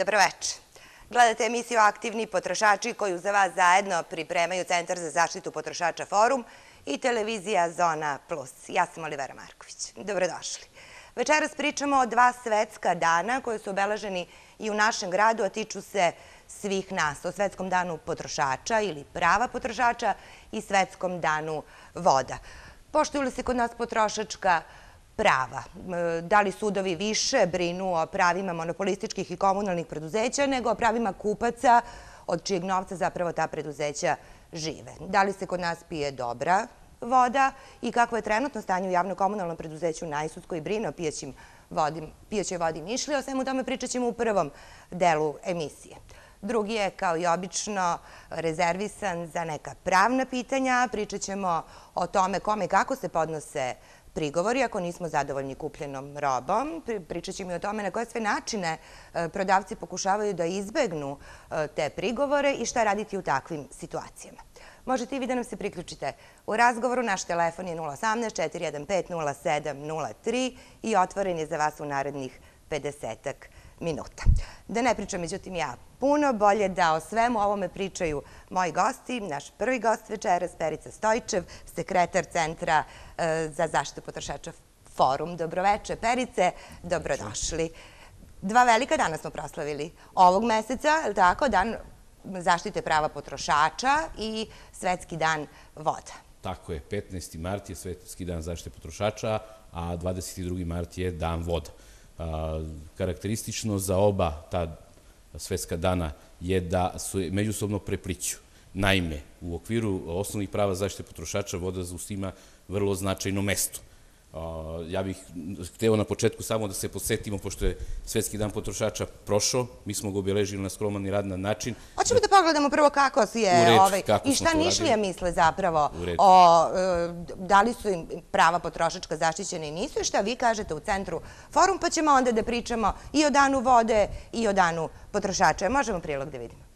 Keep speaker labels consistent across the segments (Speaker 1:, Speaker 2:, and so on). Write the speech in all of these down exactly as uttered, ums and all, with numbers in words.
Speaker 1: Dobroveče. Gledate emisiju Aktivni potrošači koju za vas zajedno pripremaju Centar za zaštitu potrošača Forum i televizija Zona plus. Ja sam Olivera Marković. Dobrodošli. Večeras pričamo o dva svetska dana koji su obeleženi i u našem gradu, a tiču se svih nas. O Svetskom danu potrošača ili prava potrošača i Svetskom danu voda. Poštuju li se kod nas potrošačka prava? Da li sudovi više brinu o pravima monopolističkih i komunalnih preduzeća nego o pravima kupaca od čijeg novca zapravo ta preduzeća žive? Da li se kod nas pije dobra voda i kakvo je trenutno stanje u javno-komunalnom preduzeću Najsud koji brine o pijaćoj vodi Nišlije? O svemu tome pričat ćemo u prvom delu emisije. Drugi je, kao i obično, rezervisan za neka pravna pitanja. Pričat ćemo o tome kome i kako se podnose prigovori ako nismo zadovoljni kupljenom robom. Pričat ćemo i o tome na koje sve načine prodavci pokušavaju da izbegnu te prigovore i šta raditi u takvim situacijama. Možete i vi da nam se priključite u razgovoru. Naš telefon je nula osamnaest četiri jedan pet nula sedam nula tri i otvoren je za vas u narednih pedesetak minuta. Da ne pričam, međutim, ja puno bolje da o svemu ovome pričaju moji gosti. Naš prvi gost večeras, Perica Stojčev, sekretar Centra za zaštitu potrošača Forum. Dobroveče, Perice, dobrodošli. Dva velika dana smo proslavili ovog meseca, je li tako? Dan zaštite prava potrošača i Svetski dan voda.
Speaker 2: Tako je, petnaesti mart je Svetski dan zaštite potrošača, a dvadeset drugi mart je dan voda. Karakteristično za oba ta svetska dana je da su međusobno prepliću. Naime, u okviru osnovnih prava zaštite potrošača voda zauzima vrlo značajno mesto. Ja bih hteo na početku samo da se podsjetimo, pošto je Svetski dan potrošača prošao, mi smo ga obeležili na skroman i radan način.
Speaker 1: Hoćemo da pogledamo prvo kako je i šta Nišlije misle zapravo o da li su im prava potrošačka zaštićena i nisu i šta vi kažete u Centru Forum, pa ćemo onda da pričamo i o danu vode i o danu potrošača. Možemo prilog da vidimo.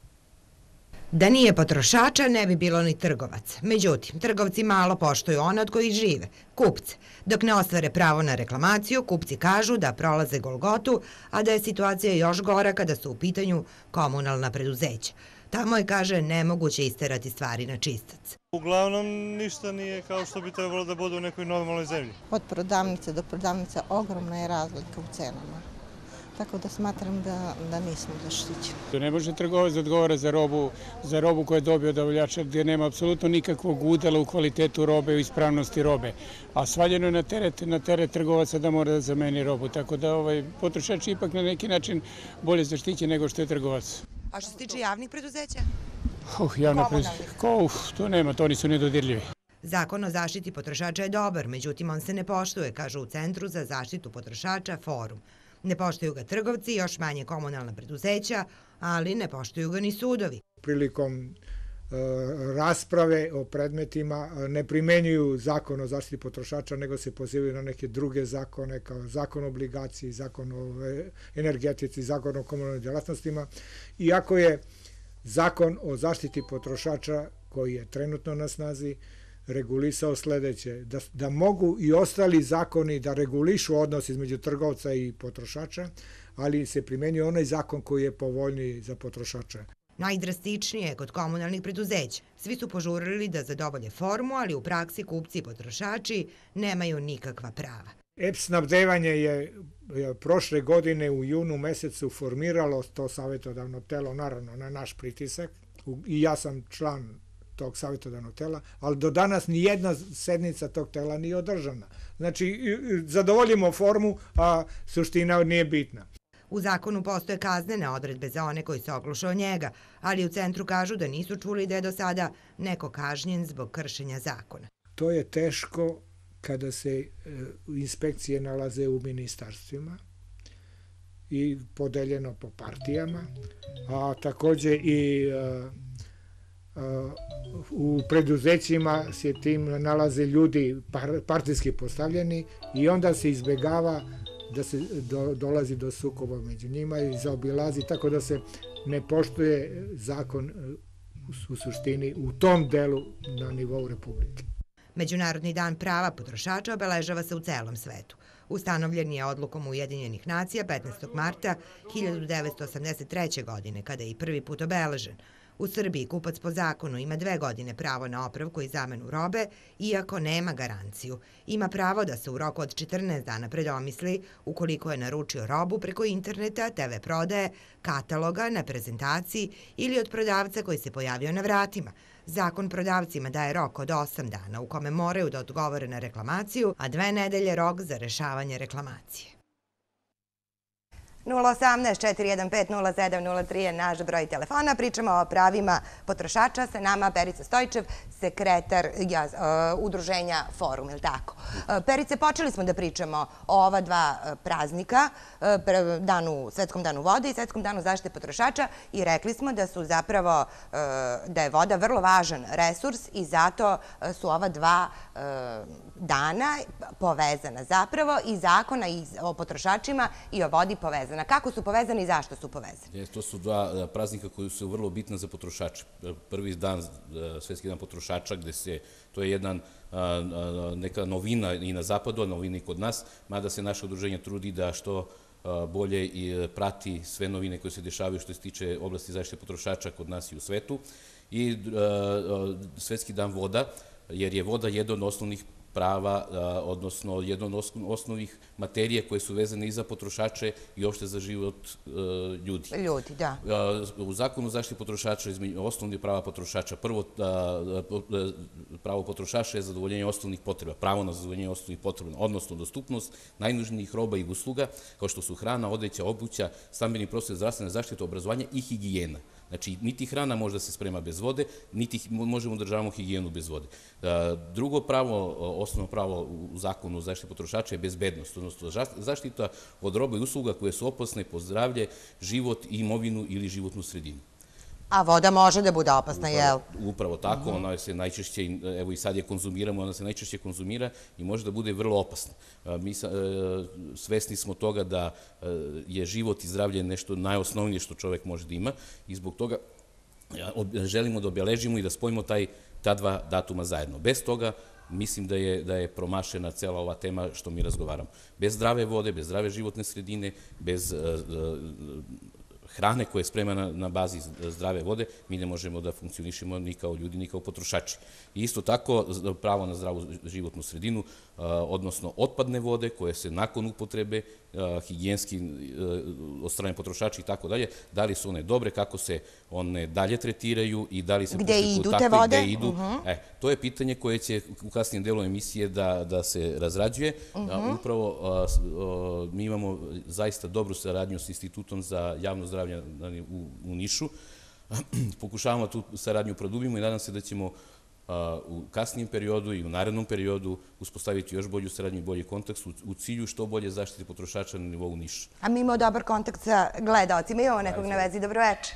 Speaker 3: Da nije potrošača, ne bi bilo ni trgovaca. Međutim, trgovci malo poštuju one od kojih žive, kupce. Dok ne ostvare pravo na reklamaciju, kupci kažu da prolaze golgotu, a da je situacija još gora kada su u pitanju komunalna preduzeća. Tamo je, kaže, nemoguće isterati stvari na čistac.
Speaker 4: Uglavnom, ništa nije kao što bi trebalo da bude u nekoj normalnoj zemlji.
Speaker 5: Od prodavnice do prodavnice ogromna je razlika u cenama. Tako da smatram da nismo zaštićeni.
Speaker 6: Ne može trgovac da odgovara za robu koju je dobio od dobavljača gdje nema apsolutno nikakvog udela u kvalitetu robe i ispravnosti robe. A svaljeno je na teret trgovaca da mora da zameni robu. Tako da potrošač ipak na neki način bolje zaštićen nego što je trgovac.
Speaker 1: A što se tiče javnih preduzeća?
Speaker 6: Komunalnih? To nema, to nisu nedodirljivi.
Speaker 3: Zakon o zaštiti potrošača je dobar, međutim on se ne poštuje, kažu u Centru za zaštitu potrošača Forum. Ne poštuju ga trgovci, još manje komunalna preduzeća, ali ne poštuju ga ni sudovi.
Speaker 7: Prilikom rasprave o predmetima ne primenjuju zakon o zaštiti potrošača, nego se pozivaju na neke druge zakone, kao zakon o obligaciji, zakon o energetici, zakon o komunalnim djelatnostima. Iako je zakon o zaštiti potrošača, koji je trenutno na snazi, regulisao sledeće, da mogu i ostali zakoni da regulišu odnos između trgovca i potrošača, ali se primenjuje onaj zakon koji je povoljniji za potrošača.
Speaker 3: Najdrastičnije je kod komunalnih preduzeća. Svi su požurili da zadovolje formu, ali u praksi kupci i potrošači nemaju nikakva prava.
Speaker 7: E P snabdevanje je prošle godine u junu mesecu formiralo to savjetodavno telo, naravno na naš pritisak, i ja sam član tog savjetodavnog tela, ali do danas ni jedna sednica tog tela nije održana. Znači, zadovoljimo formu, a suština nije bitna.
Speaker 3: U zakonu postoje kaznene odredbe za one koji se ogluše o njega, ali u Centru kažu da nisu čuli da je do sada neko kažnjen zbog kršenja zakona.
Speaker 7: To je teško kada se inspekcije nalaze u ministarstvima i podeljeno po partijama, a takođe i u preduzećima se tim nalaze ljudi partijski postavljeni i onda se izbegava da se dolazi do sukoba među njima i zaobilazi, tako da se ne poštuje zakon u suštini u tom delu na nivou Republike.
Speaker 3: Međunarodni dan prava potrošača obeležava se u celom svetu. Ustanovljen je odlukom Ujedinjenih nacija petnaestog marta hiljadu devetsto osamdeset treće. godine, kada je i prvi put obeležen. U Srbiji kupac po zakonu ima dve godine pravo na opravku i zamenu robe, iako nema garanciju. Ima pravo da se u roku od četrnaest dana predomisli ukoliko je naručio robu preko interneta, te ve prodaje, kataloga, na prezentaciji ili od prodavca koji se pojavio na vratima. Zakon prodavcima daje rok od osam dana u kome moraju da odgovore na reklamaciju, a dve nedelje rok za rešavanje reklamacije.
Speaker 1: nula osamnaest četiri jedan pet nula sedam nula tri je naš broj telefona. Pričamo o pravima potrošača. Sa nama Perica Stojčev, sekretar udruženja Forum, je li tako? Perice, počeli smo da pričamo o ova dva praznika, Svetskom danu vode i Svetskom danu zaštite potrošača, i rekli smo da su zapravo, da je voda vrlo važan resurs i zato su ova dva dana povezana zapravo, i zakona o potrošačima i o vodi povezana. Kako su povezani i zašto su povezani?
Speaker 2: To su dva praznika koji su vrlo bitna za potrošače. Prvi dan, Svetski dan potrošača, gde se, to je jedna neka novina i na zapadu, a novina i kod nas, mada se naše udruženje trudi da što bolje i prati sve novine koje se dešavaju što se tiče oblasti zaštite potrošača kod nas i u svetu. I Svetski dan voda, jer je voda jedan od osnovnih prava, odnosno jedna od osnovnih materije koje su vezane i za potrošače i uopšte za život ljudi.
Speaker 1: Ljudi, da.
Speaker 2: U zakonu o zaštiti potrošača, osnovnih prava potrošača, prvo pravo potrošača je zadovoljenje osnovnih potreba, pravo na zadovoljenje osnovnih potreba, odnosno dostupnost najnužnijih roba i usluga, kao što su hrana, odeća, obuća, stambeni prostor, zdravstvena zaštita, obrazovanje i higijena. Znači, niti hrana može da se sprema bez vode, niti možemo održavamo higijenu bez vode. Drugo pravo, osnovno pravo u zakonu o zaštiti potrošača je bezbednost, odnosno zaštita od roba i usluga koje su opasne po zdravlje, život, imovinu ili životnu sredinu.
Speaker 1: A voda može da bude opasna, jel?
Speaker 2: Upravo tako, ona se najčešće, evo i sad je konzumiramo, ona se najčešće konzumira i može da bude vrlo opasna. Mi svesni smo toga da je život i zdravlje nešto najosnovnije što čovek može da ima i zbog toga želimo da obeležimo i da spojimo ta dva datuma zajedno. Bez toga mislim da je promašena cela ova tema što mi razgovaramo. Bez zdrave vode, bez zdrave životne sredine, bez hrane koja je spremana na bazi zdrave vode, mi ne možemo da funkcionišemo ni kao ljudi, ni kao potrošači. Isto tako, pravo na zdravu životnu sredinu, odnosno otpadne vode koje se nakon upotrebe, higijenski od strane potrošača i tako dalje, da li su one dobre, kako se one dalje tretiraju i da li se...
Speaker 1: Gde idu te vode?
Speaker 2: Gde idu. To je pitanje koje će u kasnijem delu emisije da se razrađuje. Upravo mi imamo zaista dobru saradnju s Institutom za javno zdravlje u Nišu. Pokušavamo tu saradnju produbimo i nadam se da ćemo u kasnijem periodu i u narednom periodu uspostaviti još bolju saradnju i bolji kontakt u cilju što bolje zaštite potrošača na nivou Niša.
Speaker 1: A mi imamo dobar kontakt sa gledaocima. Imamo nekog na vezi. Dobro večer.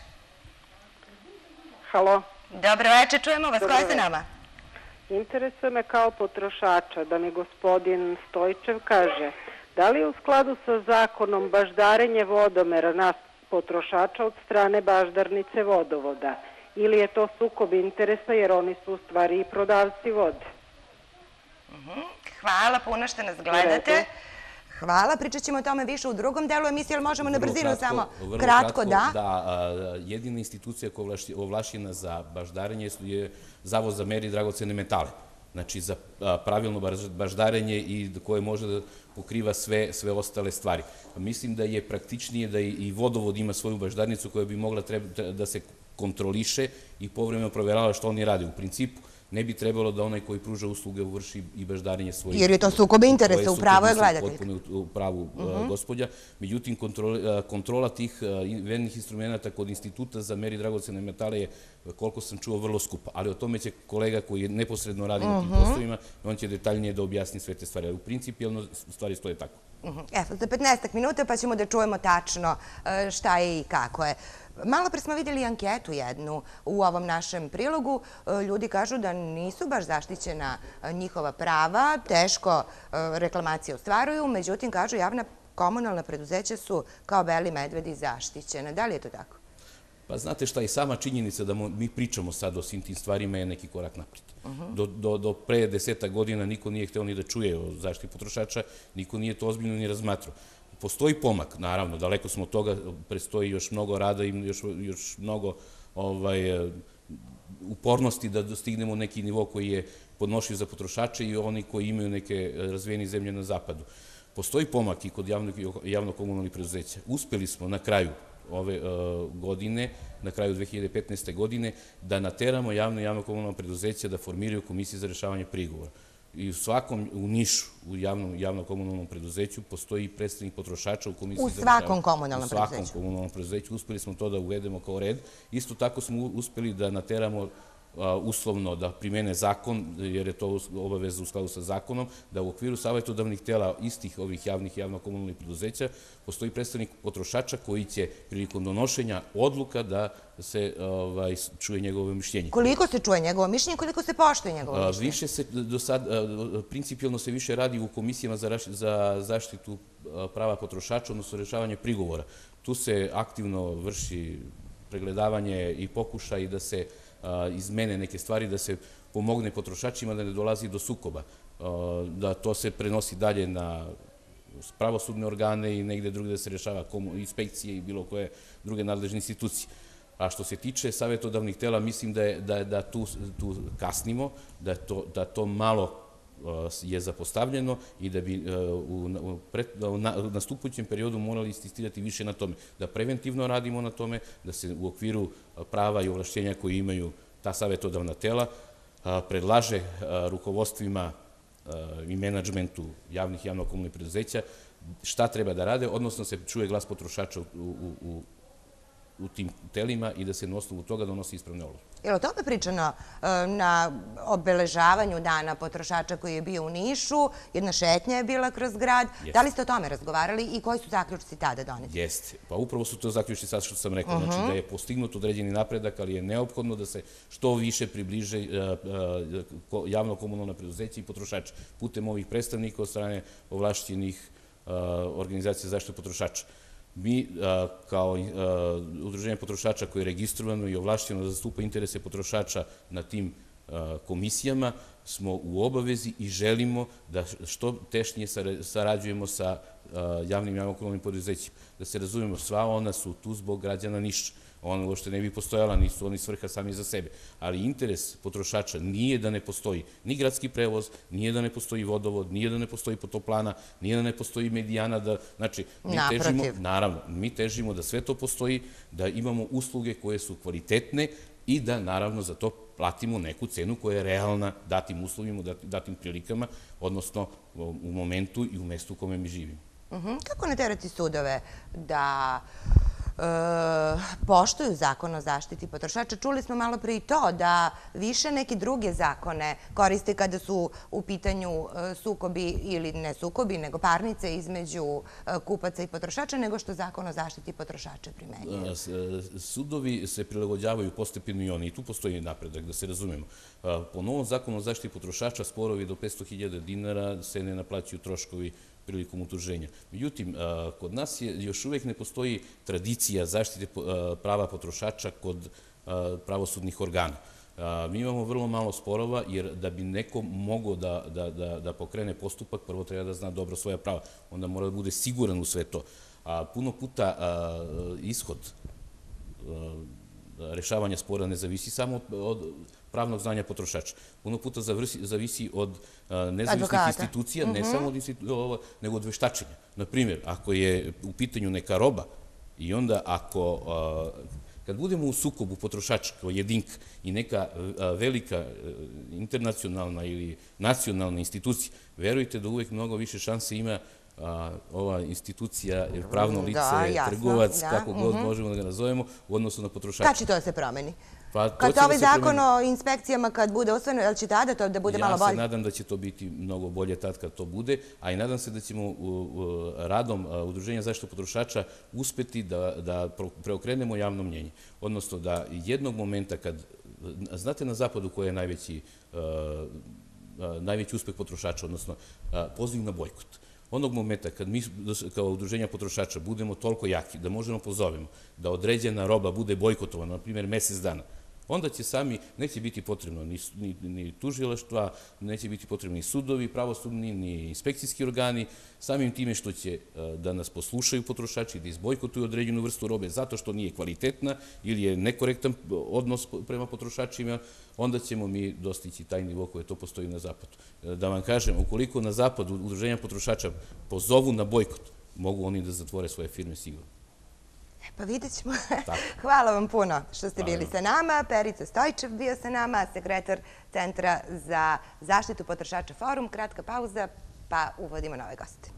Speaker 8: Halo.
Speaker 1: Dobro večer. Čujemo vas. Ko je sa nama?
Speaker 8: Interesuje me kao potrošača da mi gospodin Stojčev kaže da li je u skladu sa zakonom baždarenje vodomera nas potrošača od strane baždarnice vodovoda ili je to sukob interesa jer oni su u stvari i prodavci vode.
Speaker 1: Hvala puno što nas gledate. Hvala, pričat ćemo o tome više u drugom delu emisije, ali možemo na brzinu samo kratko, da?
Speaker 2: Da, jedina institucija koja je ovlašćena za baždarenje je Zavod za mere i dragocene metale. Znači, za pravilno baždarenje i koje može da pokriva sve ostale stvari. Mislim da je praktičnije da i vodovod ima svoju baždarnicu koja bi mogla da se kontroliše i povremeno provjerava što oni rade. U principu, ne bi trebalo da onaj koji pruža usluge uvrši i baždarenje svojih...
Speaker 1: Jer je to sukob interesa, upravo je gledatelj.
Speaker 2: Potpuno u pravu gospođa. Međutim, kontrola tih vernih instrumenta kod Instituta za mere i dragocene metale je, koliko sam čuo, vrlo skupa. Ali o tome će kolega koji neposredno radi na tim poslovima, on će detaljnije da objasni sve te stvari. U principijalno stvari stoje tako.
Speaker 1: Evo, za petnaestak minuta pa ćemo da čujemo tačno šta je i kako je. Malo pre smo vidjeli anketu jednu u ovom našem prilogu. Ljudi kažu da nisu baš zaštićena njihova prava, teško reklamacije ostvaruju, međutim, kažu, javna komunalna preduzeća su kao beli medvedi zaštićena. Da li je to tako?
Speaker 2: Pa znate šta, i sama činjenica da mi pričamo sad o svim tim stvarima je neki korak napred. Do pre deseta godina niko nije hteo ni da čuje o zaštiti potrošača, niko nije to ozbiljno ni razmatrao. Postoji pomak, naravno, daleko smo od toga, predstoji još mnogo rada i još mnogo upornosti da dostignemo neki nivo koji je podnošljiv za potrošače i oni koji imaju neke razvijene zemlje na zapadu. Postoji pomak i kod javno-komunalnih preduzeća. Uspeli smo na kraju ove godine, na kraju dve hiljade petnaeste. godine, da nateramo javno i javno-komunalno preduzeća da formiraju komisije za rešavanje prigovora. I u svakom, u Nišu, u javno-komunalnom preduzeću, postoji predstavnik potrošača u komisiji za rešavanje.
Speaker 1: U svakom komunalnom preduzeću?
Speaker 2: U svakom komunalnom preduzeću. Uspeli smo to da uvedemo kao red. Isto tako smo uspeli da nateramo uslovno da primene zakon, jer je to obaveza u skladu sa zakonom, da u okviru savjetodavnih tela istih ovih javnih i javno-komunalnih preduzeća postoji predstavnik potrošača koji će prilikom donošenja odluka da se čuje njegovo mišljenje.
Speaker 1: Koliko se čuje njegovo mišljenje, koliko se poštuje njegovo mišljenje?
Speaker 2: Više se do sad, principijalno se više radi u komisijama za zaštitu prava potrošača, odnosno rešavanje prigovora. Tu se aktivno vrši pregledavanje i pokušaj da se izmene neke stvari, da se pomogne potrošačima da ne dolazi do sukoba, da to se prenosi dalje na pravosudne organe i negde druge da se rešava inspekcije i bilo koje druge nadležne institucije. A što se tiče savjetodavnih tela, mislim da tu kasnimo, da to malo je zapostavljeno i da bi u nastupujućem periodu morali insistirati više na tome, da preventivno radimo na tome, da se u okviru prava i ovlašćenja koje imaju ta savjetodavna tela predlaže rukovodstvima i menadžmentu javnih i javno-komunalnih preduzeća šta treba da rade, odnosno se čuje glas potrošača u tim telima i da se na osnovu toga donosi ispravne odluke.
Speaker 1: Je li o tome pričano na obeležavanju Dana potrošača koji je bio u Nišu? Jedna šetnja je bila kroz grad. Da li ste o tome razgovarali i koji su zaključci tada doneti?
Speaker 2: Jeste. Pa upravo su to zaključci sad što sam rekao. Znači da je postignut određeni napredak, ali je neophodno da se što više približe javno-komunalna preduzeća i potrošača putem ovih predstavnika od strane ovlašćenih organizacija zaštite potrošača. Mi, kao udruženje potrošača koje je registrovano i ovlašćeno da zastupa interese potrošača na tim komisijama, smo u obavezi i želimo da što tešnije sarađujemo sa javnim i javno-komunalnim preduzećima. Da se razumemo, sva ona su tu zbog građana Niša. Ona uopšte ne bi postojala, nisu oni svrha sami za sebe. Ali interes potrošača nije da ne postoji ni gradski prevoz, nije da ne postoji vodovod, nije da ne postoji potoplana, nije da ne postoji medijana. Znači, mi težimo, naravno, mi težimo da sve to postoji, da imamo usluge koje su kvalitetne i da, naravno, za to platimo neku cenu koja je realna datim uslovima, datim prilikama, odnosno u momentu i u mestu u kome mi živimo.
Speaker 1: Kako naterati sudove da poštuju zakon o zaštiti potrošača? Čuli smo malo pre i to da više neke druge zakone koriste kada su u pitanju sukobi ili ne sukobi, nego parnice između kupaca i potrošača, nego što zakon o zaštiti potrošača primenjuje.
Speaker 2: Sudovi se prilagođavaju postepeno i oni. I tu postoji napredak, da se razumemo. Po novom zakonu o zaštiti potrošača sporovi do petsto hiljada dinara se ne naplaćuju troškovi prilikom utuženja. Međutim, kod nas još uvek ne postoji tradicija zaštite prava potrošača kod pravosudnih organa. Mi imamo vrlo malo sporova, jer da bi neko mogao da pokrene postupak, prvo treba da zna dobro svoja prava. Onda mora da bude siguran u sve to. A puno puta ishod rešavanja spora ne zavisi samo od pravnog znanja potrošača. Puno puta zavisi od nezavisnih institucija, ne samo od institucija, nego od veštačenja. Naprimjer, ako je u pitanju neka roba i onda ako, kad budemo u sukobu potrošača kao jedinka i neka velika internacionalna ili nacionalna institucija, verujte da uvek mnogo više šanse ima ova institucija, pravno lice, trgovac, kako god možemo da ga nazovemo, u odnosu na potrošača.
Speaker 1: Kad će to da se promeni? Kad ovaj zakon o inspekcijama kad bude usvojen, je li će tada to da bude malo bolje?
Speaker 2: Ja se nadam da će to biti mnogo bolje tad kad to bude, a i nadam se da ćemo radom Udruženja zaštite potrošača uspeti da preokrenemo javno mnjenje. Odnosno da jednog momenta kad, znate na zapadu koji je najveći najveći uspeh potrošača, odnosno poziv na bojkot. Onog momenta kad mi kao udruženja potrošača budemo toliko jaki da možemo pozovemo da određena roba bude bojkotovana, na primjer mesec dana, onda će sami, neće biti potrebno ni tužilaštva, neće biti potrebno ni sudovi pravosudni, ni inspekcijski organi, samim time što će da nas poslušaju potrošači, da izbojkotuju određenu vrstu robe zato što nije kvalitetna ili je nekorektan odnos prema potrošačima, onda ćemo mi dostići taj nivo koje to postoji na zapadu. Da vam kažem, ukoliko na zapadu udruženja potrošača pozovu na bojkot, mogu oni da zatvore svoje firme sigurno.
Speaker 1: Pa vidjet ćemo. Hvala vam puno što ste bili sa nama. Perica Stojčev bio sa nama, sekretar Centra za zaštitu potrošača Forum. Kratka pauza, pa uvodimo nove goste.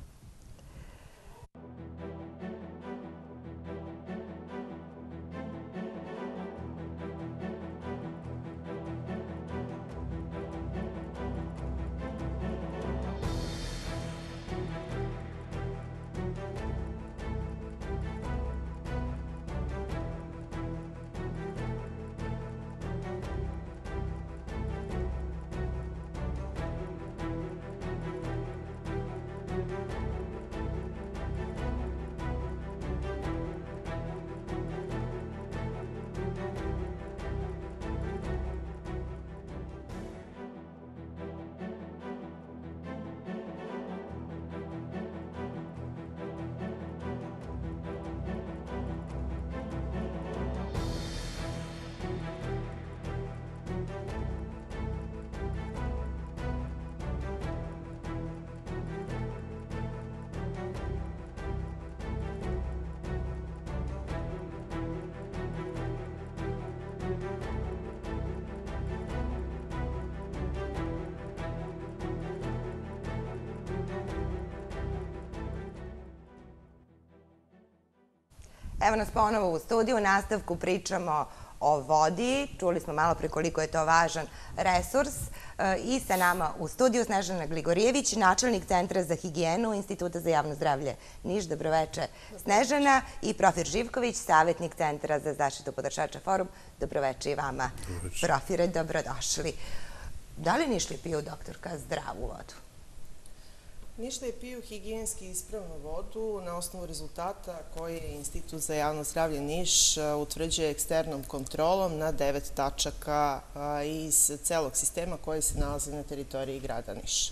Speaker 1: Evo nas ponovo u studiju, u nastavku pričamo o vodi. Čuli smo malo pre koliko je to važan resurs. I sa nama u studiju Snežana Gligorijević, načelnik Centra za higijenu Instituta za javno zdravlje Niš. Dobroveče, Snežana. I Profir Živković, savjetnik Centra za zaštitu potrošača Forum. Dobroveče i vama, Profire, dobrodošli. Da li Nišlije piju, doktorka, zdravu vodu?
Speaker 9: Nišlije piju higijenski ispravnu vodu na osnovu rezultata koje Institut za javno zdravlje Niš utvrđuje eksternom kontrolom na devet tačaka iz celog sistema koji se nalaze na teritoriji grada Niša.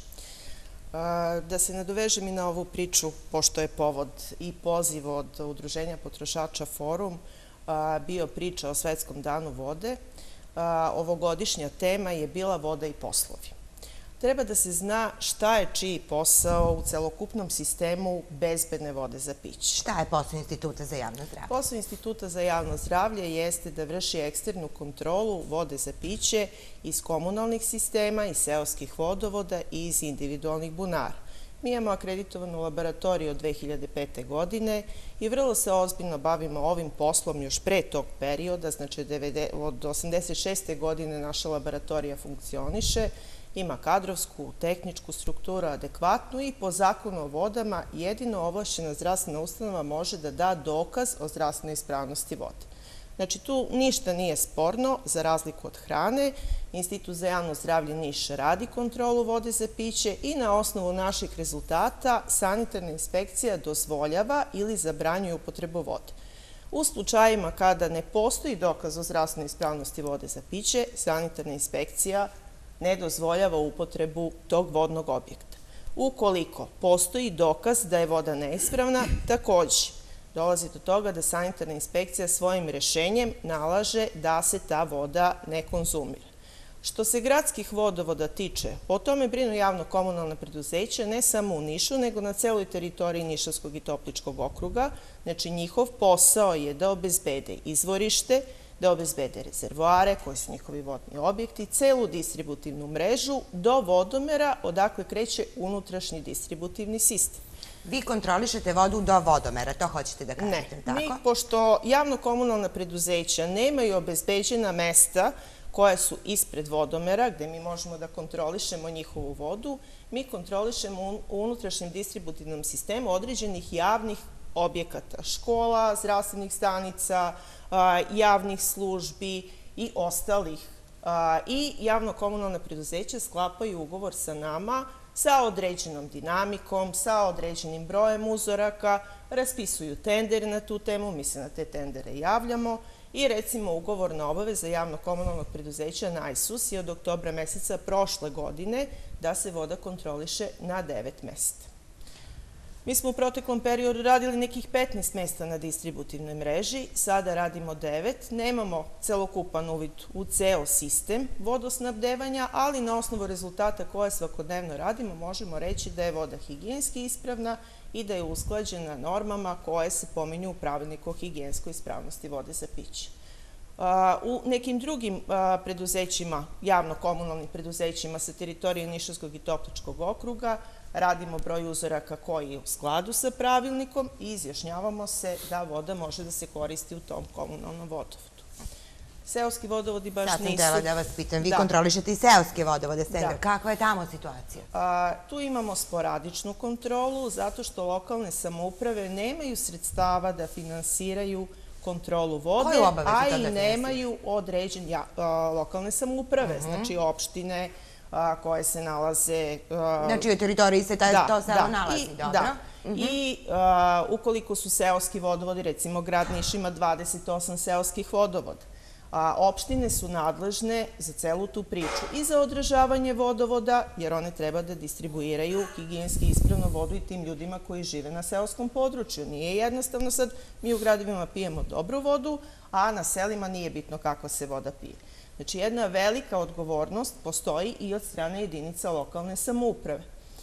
Speaker 9: Da se nadovežem i na ovu priču, pošto je povod i poziv od Udruženja potrošača Forum bio priča o Svetskom danu vode, ovogodišnja tema je bila voda i poslovi. Treba da se zna šta je čiji posao u celokupnom sistemu bezbedne vode za piće.
Speaker 1: Šta je posao Instituta za javno zdravlje?
Speaker 9: Posao Instituta za javno zdravlje jeste da vrši eksternu kontrolu vode za piće iz komunalnih sistema, iz seoskih vodovoda i iz individualnih bunara. Mi imamo akreditovanu laboratoriju od dve hiljade pete. godine i vrlo se ozbiljno bavimo ovim poslom još pre tog perioda, znači od osamdeset šeste. godine naša laboratorija funkcioniše, ima kadrovsku, tehničku strukturu adekvatnu i po zakonu o vodama jedino ovlašćena zdravstvena ustanova može da da dokaz o zdravstvenoj ispravnosti vode. Znači tu ništa nije sporno, za razliku od hrane. Institut za javno zdravlje Niš radi kontrolu vode za piće i na osnovu naših rezultata sanitarna inspekcija dozvoljava ili zabranjuje upotrebu vode. U slučajima kada ne postoji dokaz o zdravstvenoj ispravnosti vode za piće, sanitarna inspekcija ne dozvoljava upotrebu tog vodnog objekta. Ukoliko postoji dokaz da je voda neispravna, takođe dolazi do toga da sanitarna inspekcija svojim rešenjem nalaže da se ta voda ne konzumira. Što se gradskih vodovoda tiče, po tome brinu javno-komunalna preduzeća ne samo u Nišu, nego na celoj teritoriji Nišavskog i Topličkog okruga. Znači njihov posao je da obezbede izvorište, da obezbede rezervoare, koji su njihovi vodni objekti, celu distributivnu mrežu do vodomera odakle kreće unutrašnji distributivni sistem.
Speaker 1: Vi kontrolišete vodu do vodomera, to hoćete da kažete, tako?
Speaker 9: Ne, mi, pošto javno-komunalna preduzeća nemaju obezbeđena mesta koja su ispred vodomera, gde mi možemo da kontrolišemo njihovu vodu, mi kontrolišemo u unutrašnjem distributivnom sistemu određenih javnih objekata, škola, zdravstvenih stanica, javnih službi i ostalih. I javno-komunalne preduzeća sklapaju ugovor sa nama sa određenom dinamikom, sa određenim brojem uzoraka, raspisuju tender na tu temu, mi se na te tendere javljamo i recimo ugovorna obaveza javno-komunalnog preduzeća Najsus je od oktobra meseca prošle godine da se voda kontroliše na devet mesta. Mi smo u proteklom periodu radili nekih petnaest mesta na distributivnoj mreži, sada radimo devet, nemamo celokupan uvid u ceo sistem vodosnabdevanja, ali na osnovu rezultata koje svakodnevno radimo možemo reći da je voda higijenski ispravna i da je usklađena normama koje se pominju u pravilniku o higijenskoj ispravnosti vode za piće. U nekim drugim preduzećima, javno-komunalnim preduzećima sa teritorije Nišavskog i Topličkog okruga, radimo broj uzoraka koji je u skladu sa pravilnikom i izjašnjavamo se da voda može da se koristi u tom komunalnom vodovodu. Seoski vodovodi baš nisu... Sad sam
Speaker 1: htjela da vas pitam, vi kontrolišete i seoske vodovode, kakva je tamo situacija?
Speaker 9: Tu imamo sporadičnu kontrolu, zato što lokalne samouprave nemaju sredstava da finansiraju kontrolu vode, a i nemaju određen lokalne samouprave, znači opštine koje se nalaze...
Speaker 1: Znači, u teritoriji se to selo nalazi, dobro?
Speaker 9: Da, i ukoliko su seoski vodovodi, recimo grad Niš ima dvadeset osam seoskih vodovoda, opštine su nadležne za celu tu priču i za održavanje vodovoda, jer one treba da distribuiraju higijenski ispravnu vodu i tim ljudima koji žive na seoskom području. Nije jednostavno sad, mi u gradovima pijemo dobru vodu, a na selima nije bitno kako se voda pije. Znači, jedna velika odgovornost postoji i od strane jedinica lokalne samouprave.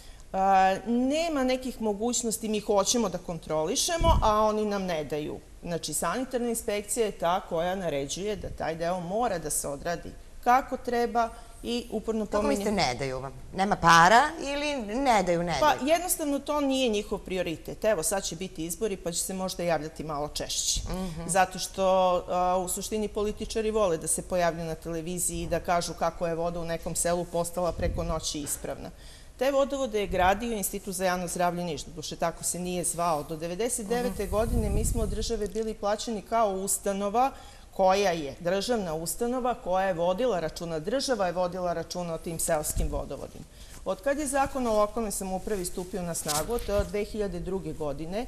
Speaker 9: Nema nekih mogućnosti, mi hoćemo da kontrolišemo, a oni nam ne daju. Znači, sanitarna inspekcija je ta koja naređuje da taj deo mora da se odradi kako treba i uporno pominjem...
Speaker 1: Kako mislite ne daju vam? Nema para ili ne daju, ne daju?
Speaker 9: Pa jednostavno to nije njihov prioritet. Evo sad će biti izbori pa će se možda javljati malo češće. Zato što u suštini političari vole da se pojavlju na televiziji i da kažu kako je voda u nekom selu postala preko noći ispravna. Te vodovode je gradio Institut za javno zdravlje Niš, doduše tako se nije zvao. Do devedeset devete godine mi smo od države bili plaćeni kao ustanova koja je državna ustanova, koja je vodila računa, država je vodila računa o tim seoskim vodovodima. Od kad je zakon o lokalnoj samoupravi stupio na snagu, to je od dve hiljade druge. godine,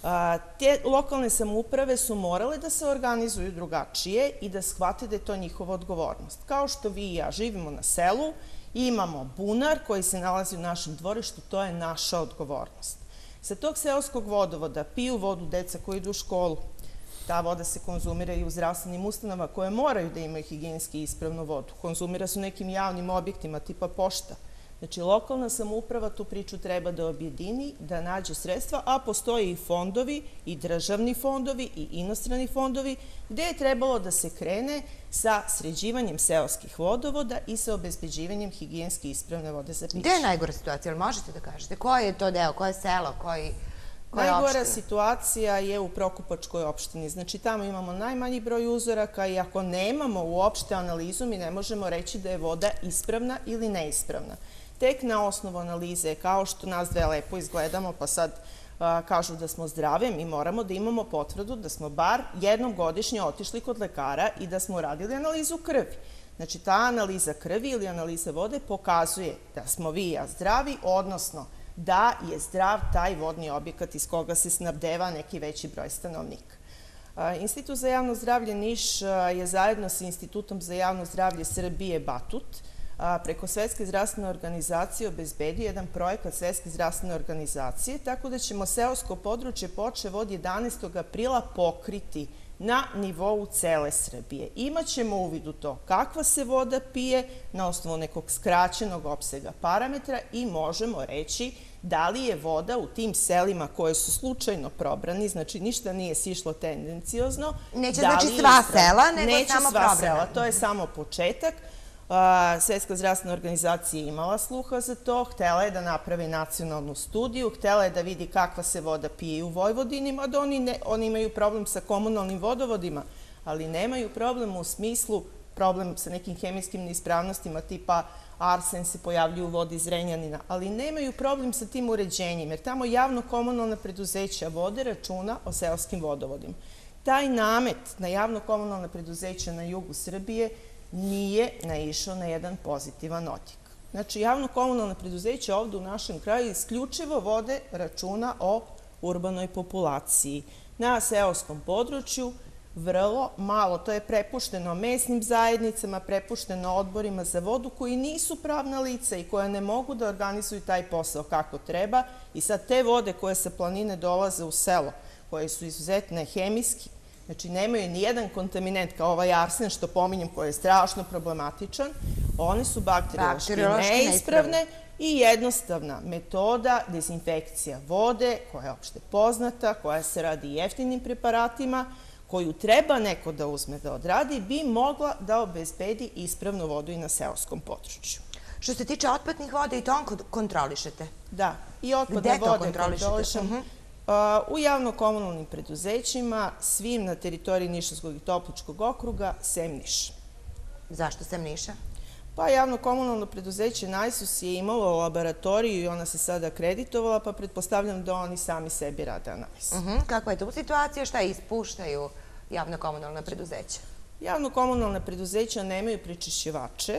Speaker 9: te lokalne samouprave su morale da se organizuju drugačije i da shvate da je to njihova odgovornost. Kao što vi i ja živimo na selu, imamo bunar koji se nalazi u našem dvorištu, to je naša odgovornost. Sa tog seoskog vodovoda piju vodu deca koji idu u školu. Ta voda se konzumira i u zdravstvenim ustanovama koje moraju da imaju higijenski ispravnu vodu. Konzumira se u nekim javnim objektima tipa pošta. Znači, lokalna samouprava tu priču treba da objedini, da nađe sredstva, a postoje i fondovi, i državni fondovi, i inostrani fondovi, gde je trebalo da se krene sa sređivanjem seoskih vodovoda i sa obezbeđivanjem higijenski ispravne vode za piće.
Speaker 1: Gde je najgora situacija? Ali možete da kažete? Koji je to deo? Koje je selo? Koji...
Speaker 9: Najgora situacija je u Prokupačkoj opštini. Znači, tamo imamo najmanji broj uzoraka i ako nemamo uopšte analizu, mi ne možemo reći da je voda ispravna ili neispravna. Tek na osnovu analize, kao što nas dve lepo izgledamo, pa sad kažu da smo zdrave, mi moramo da imamo potvrdu da smo bar jednom godišnje otišli kod lekara i da smo radili analizu krvi. Znači, ta analiza krvi ili analiza vode pokazuje da smo vi i ja zdravi, odnosno da je zdrav taj vodni objekat iz koga se snabdeva neki veći broj stanovnika. Institut za javno zdravlje Niš je zajedno sa Institutom za javno zdravlje Srbije Batut preko Svetske zdravstvene organizacije obezbedio jedan projekat Svetske zdravstvene organizacije, tako da ćemo seosko područje počev od jedanaestog aprila pokriti na nivou cele Srbije. Imaćemo uvid u to kakva se voda pije na osnovu nekog skraćenog opsega parametra i možemo reći da li je voda u tim selima koje su slučajno probrani, znači ništa nije sišlo tendenciozno.
Speaker 1: Neće znači sva sela, nego samo probrana.
Speaker 9: Neće sva sela, to je samo početak. Svetska zdravstvena organizacija je imala sluha za to, htela je da napravi nacionalnu studiju, htela je da vidi kakva se voda pije u Vojvodini, mada oni imaju problem sa komunalnim vodovodima, ali nemaju problem u smislu, problem sa nekim hemijskim neispravnostima tipa arsen se pojavljuje u vodi Zrenjanina, ali nemaju problem sa tim uređenjem, jer tamo javno-komunalna preduzeća vode računa o seoskim vodovodima. Taj namet na javno-komunalna preduzeća na jugu Srbije nije naišao na jedan pozitivan odjek. Znači, javno-komunalne preduzeće ovde u našem kraju isključivo vode računa o urbanoj populaciji. Na seoskom području vrlo malo, to je prepušteno mesnim zajednicama, prepušteno odborima za vodu koji nisu pravna lica i koja ne mogu da organizuju taj posao kako treba i sad te vode koje sa planine dolaze u selo, koje su izuzetne hemijski, znači nemaju ni jedan kontaminent kao ovaj arsen što pominjem koji je strašno problematičan, one su bakteriološki neispravne i jednostavna metoda dezinfekcija vode koja je opšte poznata, koja se radi jeftinim preparatima, koju treba neko da uzme da odradi, bi mogla da obezbedi ispravnu vodu i na seoskom području.
Speaker 1: Što se tiče otpadnih voda i to on kontrolišete?
Speaker 9: Da, i otpadne vode kontrolišem. U javno-komunalnim preduzećima, svim na teritoriji Nišavskog i Topličkog okruga, sem Niša.
Speaker 1: Zašto sem Niša?
Speaker 9: Pa javno-komunalno preduzeće Najsus je imalo laboratoriju i ona se sada akreditovala, pa pretpostavljam da oni sami sebi rade analizu.
Speaker 1: Kakva je tu situacija? Šta ispuštaju javno-komunalna preduzeća?
Speaker 9: Javno-komunalna preduzeća nemaju prečišćivače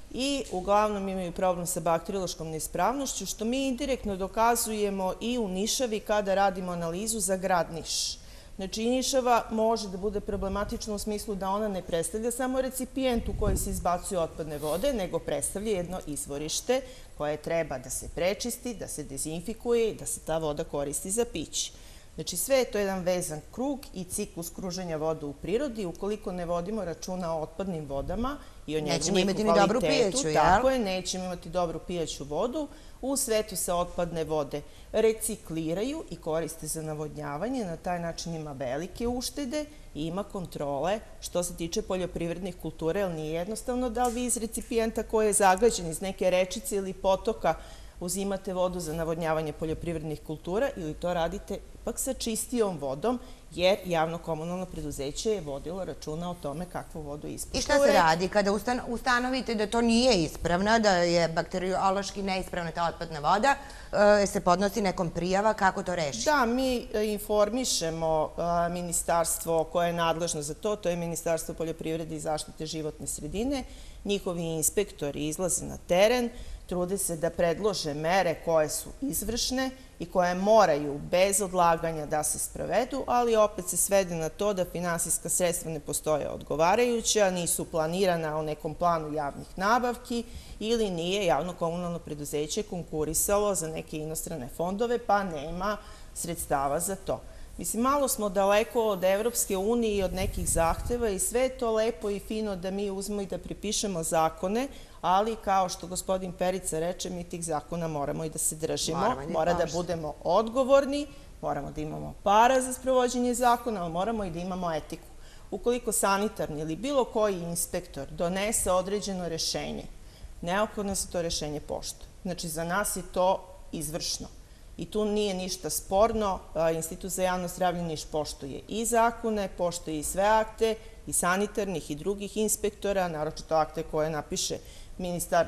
Speaker 9: i uglavnom imaju problem sa bakteriološkom neispravnošću, što mi indirektno dokazujemo i u Nišavi kada radimo analizu za grad Niš. Znači, Nišava može da bude problematična u smislu da ona ne predstavlja samo recipijent u koji se izbacuju otpadne vode, nego predstavlja jedno izvorište koje treba da se prečisti, da se dezinfikuje i da se ta voda koristi za piće. Znači, sve je to jedan vezan krug i ciklus kruženja voda u prirodi. Ukoliko ne vodimo računa o otpadnim vodama i o njegovom kvalitetu, tako je, nećemo imati dobru pijaću vodu. U svetu se otpadne vode recikliraju i koriste za navodnjavanje. Na taj način ima velike uštede i ima kontrole što se tiče poljoprivrednih kultura, jer nije jednostavno da li vi iz recipijenta koji je zagađen iz neke rečice ili potoka uzimate vodu za navodnjavanje poljoprivrednih kultura ili to radite ipak sa čistijom vodom, jer javno-komunalno preduzeće je vodilo računa o tome kakvu vodu ispuštuje.
Speaker 1: I šta se radi kada ustanovite da to nije ispravna, da je bakteriološki neispravna ta otpadna voda, se podnosi nekom prijava, kako to reši?
Speaker 9: Da, mi informišemo ministarstvo koje je nadležno za to, to je Ministarstvo poljoprivrede i zaštite životne sredine. Njihovi inspektori izlaze na teren, trude se da predlože mere koje su izvršne i koje moraju bez odlaganja da se sprovedu, ali opet se svede na to da finansijska sredstva ne postoje odgovarajuća, nisu planirana u nekom planu javnih nabavki ili nije javno-komunalno preduzeće konkurisalo za neke inostrane fondove, pa nema sredstava za to. Mislim, malo smo daleko od Evropske unije i od nekih zahteva i sve je to lepo i fino da mi uzmemo i da pripišemo zakone, ali kao što gospodin Perica reče, mi tih zakona moramo i da se držimo, mora da budemo odgovorni, moramo da imamo para za sprovođenje zakona, ali moramo i da imamo etiku. Ukoliko sanitarni ili bilo koji inspektor donese određeno rešenje, neophodno se to rešenje poštuje. Znači, za nas je to izvršno. I tu nije ništa sporno, Institut za javno zdravlje Niš poštuje i zakone, poštuje i sve akte, i sanitarnih i drugih inspektora, naročito akte koje napiše ministar,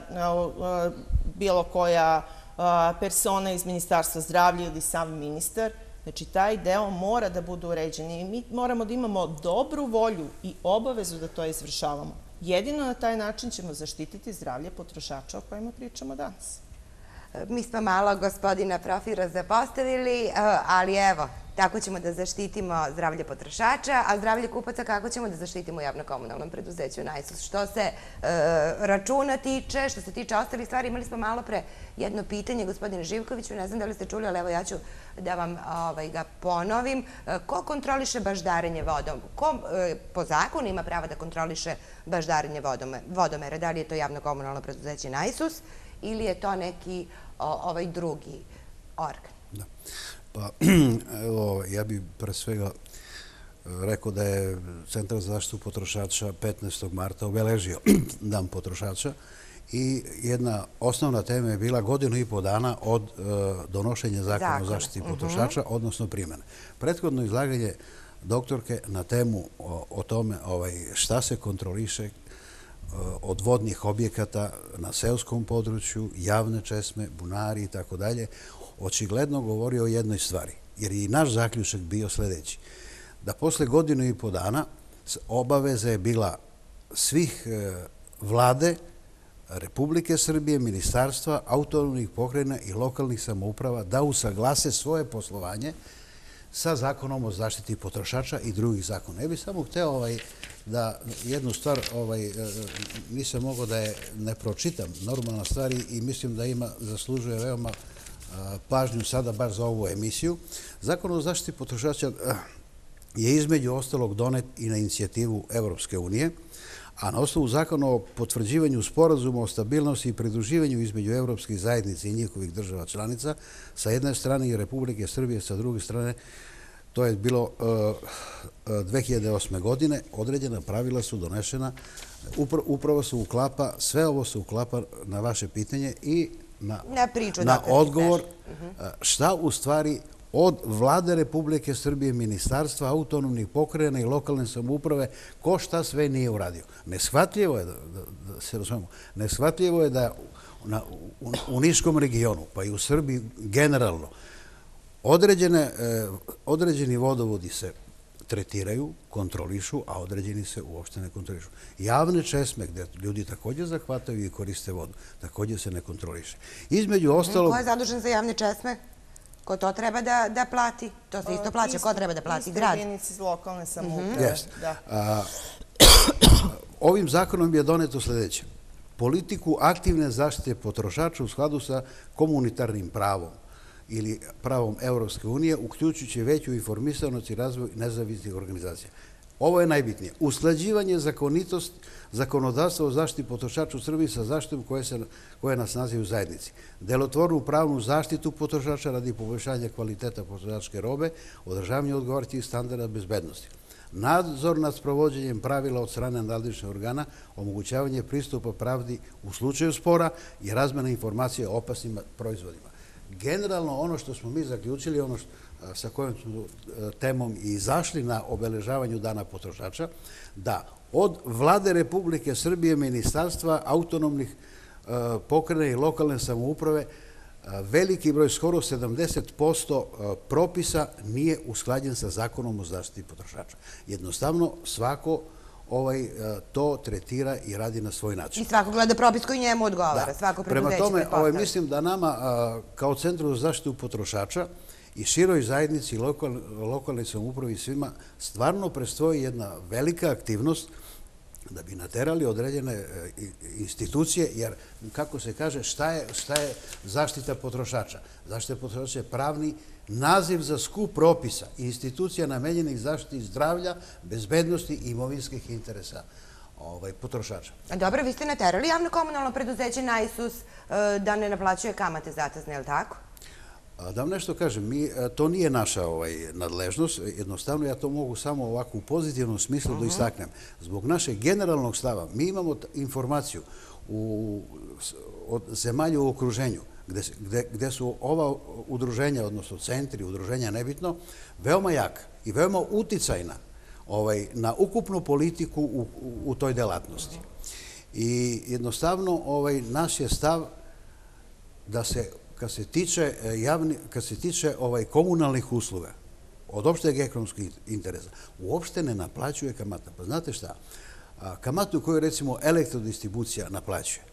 Speaker 9: bilo koja persona iz Ministarstva zdravlja ili sam ministar. Znači, taj deo mora da bude uređen i mi moramo da imamo dobru volju i obavezu da to izvršavamo. Jedino na taj način ćemo zaštititi zdravlje potrošača o kojima pričamo danas.
Speaker 1: Mi smo malo gospodina Profira zapostavili, ali evo, tako ćemo da zaštitimo zdravlje potrošača, a zdravlje kupaca kako ćemo da zaštitimo u javno-komunalnom preduzeću Najsus. Što se računa tiče, što se tiče ostalih stvari, imali smo malo pre jedno pitanje, gospodine Živkoviću, ne znam da li ste čuli, ali evo ja ću da vam ga ponovim. Ko kontroliše baždarenje vodom? Ko po zakonu ima pravo da kontroliše baždarenje vodomera? Da li je to javno-komunalno preduzeće Najsus ili je to neki ovaj drugi organ?
Speaker 10: Da. Pa, evo, ja bih pre svega rekao da je Centar za zaštitu potrošača petnaestog marta obeležio Dan potrošača i jedna osnovna tema je bila godinu i po dana od donošenja Zakona o zaštiti potrošača, odnosno primjene. Prethodno izlaganje doktorke na temu o tome šta se kontroliše od vodnih objekata na seoskom području, javne česme, bunari i tako dalje, očigledno govori o jednoj stvari, jer je i naš zaključak bio sledeći. Da posle godinu i po dana obaveza je bila svih vlade Republike Srbije, ministarstva, autonomnih pokrajina i lokalnih samouprava da usaglase svoje poslovanje sa zakonom o zaštiti potrošača i drugih zakona. Ja bih samo hteo da jednu stvar, nisam mogao da je ne pročitam, normalna stvar, i mislim da ima, zaslužuje veoma pažnju sada baš za ovu emisiju. Zakon o zaštiti potrošača je između ostalog donet i na inicijativu Evropske unije, a na osnovu zakona o potvrđivanju sporazuma o stabilnosti i pridruživanju između evropskih zajednica i njihovih država članica, sa jedne strane i Republike Srbije, sa druge strane, to je bilo dve hiljade osme. godine, određena pravila su donešena, upravo se uklapa, sve ovo se uklapa na vaše pitanje i na odgovor šta u stvari od Vlade Republike Srbije, ministarstva, autonomnih pokrajina i lokalne samouprave, ko šta sve nije uradio. Neshvatljivo je, da se razumemo, neshvatljivo je da u Niškom regionu, pa i u Srbiji generalno, određeni vodovodi se tretiraju, kontrolišu, a određeni se uopšte ne kontrolišu. Javne česme, gde ljudi također zahvataju i koriste vodu, također se ne kontroliše. Između ostalog...
Speaker 1: Ko je zadužen za javne česme? Ko to treba da plati? To se isto plaća. Ko treba da plati? Grad?
Speaker 9: Isto jedinici iz lokalne samouprave.
Speaker 10: Ovim zakonom je doneto sledeće. Politiku aktivne zaštite potrošača u skladu sa komunitarnim pravom ili pravom Evropske unije, uključujući veću informisanost i razvoj nezavisnih organizacija. Ovo je najbitnije. Usklađivanje zakonodavstva o zaštiti potrošača u Srbiji sa zaštitom koje nas nazivaju zajednici. Delotvornu pravnu zaštitu potrošača radi poboljšanja kvaliteta potrošačke robe, održavanje odgovarajućih standarda bezbednosti. Nadzor nad sprovođenjem pravila od strane nadležnih organa, omogućavanje pristupa pravdi u slučaju spora i razmena informacija o opasnim proizvodima. Generalno, ono što smo mi zaključili, ono sa kojom smo temom i izašli na obeležavanju Dana potrošača, da od Vlade Republike Srbije, ministarstva, autonomnih pokrajina i lokalne samouprave, veliki broj, skoro sedamdeset posto propisa nije usklađen sa zakonom o zaštiti potrošača. Jednostavno, svako to tretira i radi na svoj način.
Speaker 1: I svako gleda propis koji njemu odgovara, svako preduzeće koji postavlja.
Speaker 10: Prema tome, mislim da nama, kao Centru za zaštitu potrošača i široj zajednici, lokalnoj samoupravi i svima, stvarno predstoji jedna velika aktivnost da bi naterali određene institucije, jer, kako se kaže, šta je zaštita potrošača? Zaštita potrošača je pravni naziv za skup propisa i institucija namenjenih zaštiti zdravlja, bezbednosti i imovinskih interesa potrošača.
Speaker 1: Dobro, vi ste naterali javno komunalno preduzeće Najsus da ne naplaćuje kamate zatezne, je li tako?
Speaker 10: Da vam nešto kažem, to nije naša nadležnost, jednostavno ja to mogu samo ovako u pozitivnom smislu da istaknem. Zbog našeg generalnog stava, mi imamo informaciju od zemalja u okruženju, gde su ova udruženja, odnosno centri, udruženja nebitno, veoma jaka i veoma uticajna na ukupnu politiku u toj delatnosti. I jednostavno naš je stav da se, kad se tiče komunalnih usluga od opšteg ekonomskog interesa, uopšte ne naplaćuje kamata. Pa znate šta? Kamatu koju, recimo, elektrodistribucija naplaćuje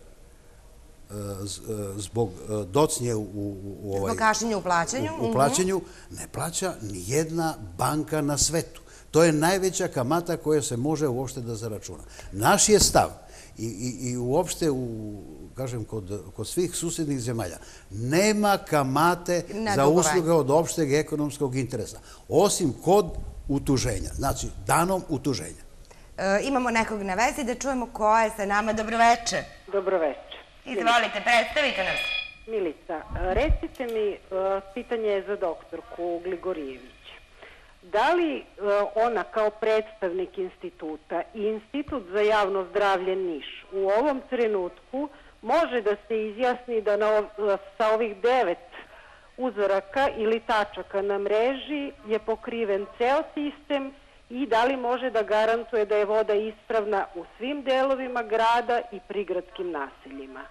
Speaker 10: zbog docnje u
Speaker 1: kašnjenju u
Speaker 10: plaćanju, ne plaća ni jedna banka na svetu. To je najveća kamata koja se može uopšte da zaračuna. Naš je stav i uopšte, kažem, kod svih susednih zemalja, nema kamate za usluge od opšteg ekonomskog interesa, osim kod utuženja, znači danom utuženja.
Speaker 1: Imamo nekog na vezi, da čujemo ko je sa nama. Dobroveče.
Speaker 8: Dobroveče.
Speaker 1: Izvolite, predstavite nas.
Speaker 8: Milica, recite mi, pitanje je za doktorku Gligorijević. Da li ona kao predstavnik instituta i Institut za javno zdravlje Niš u ovom trenutku može da se izjasni da sa ovih devet uzoraka ili tačaka na mreži je pokriven ceo sistem i da li može da garantuje da je voda ispravna u svim delovima grada i prigradskim naseljima?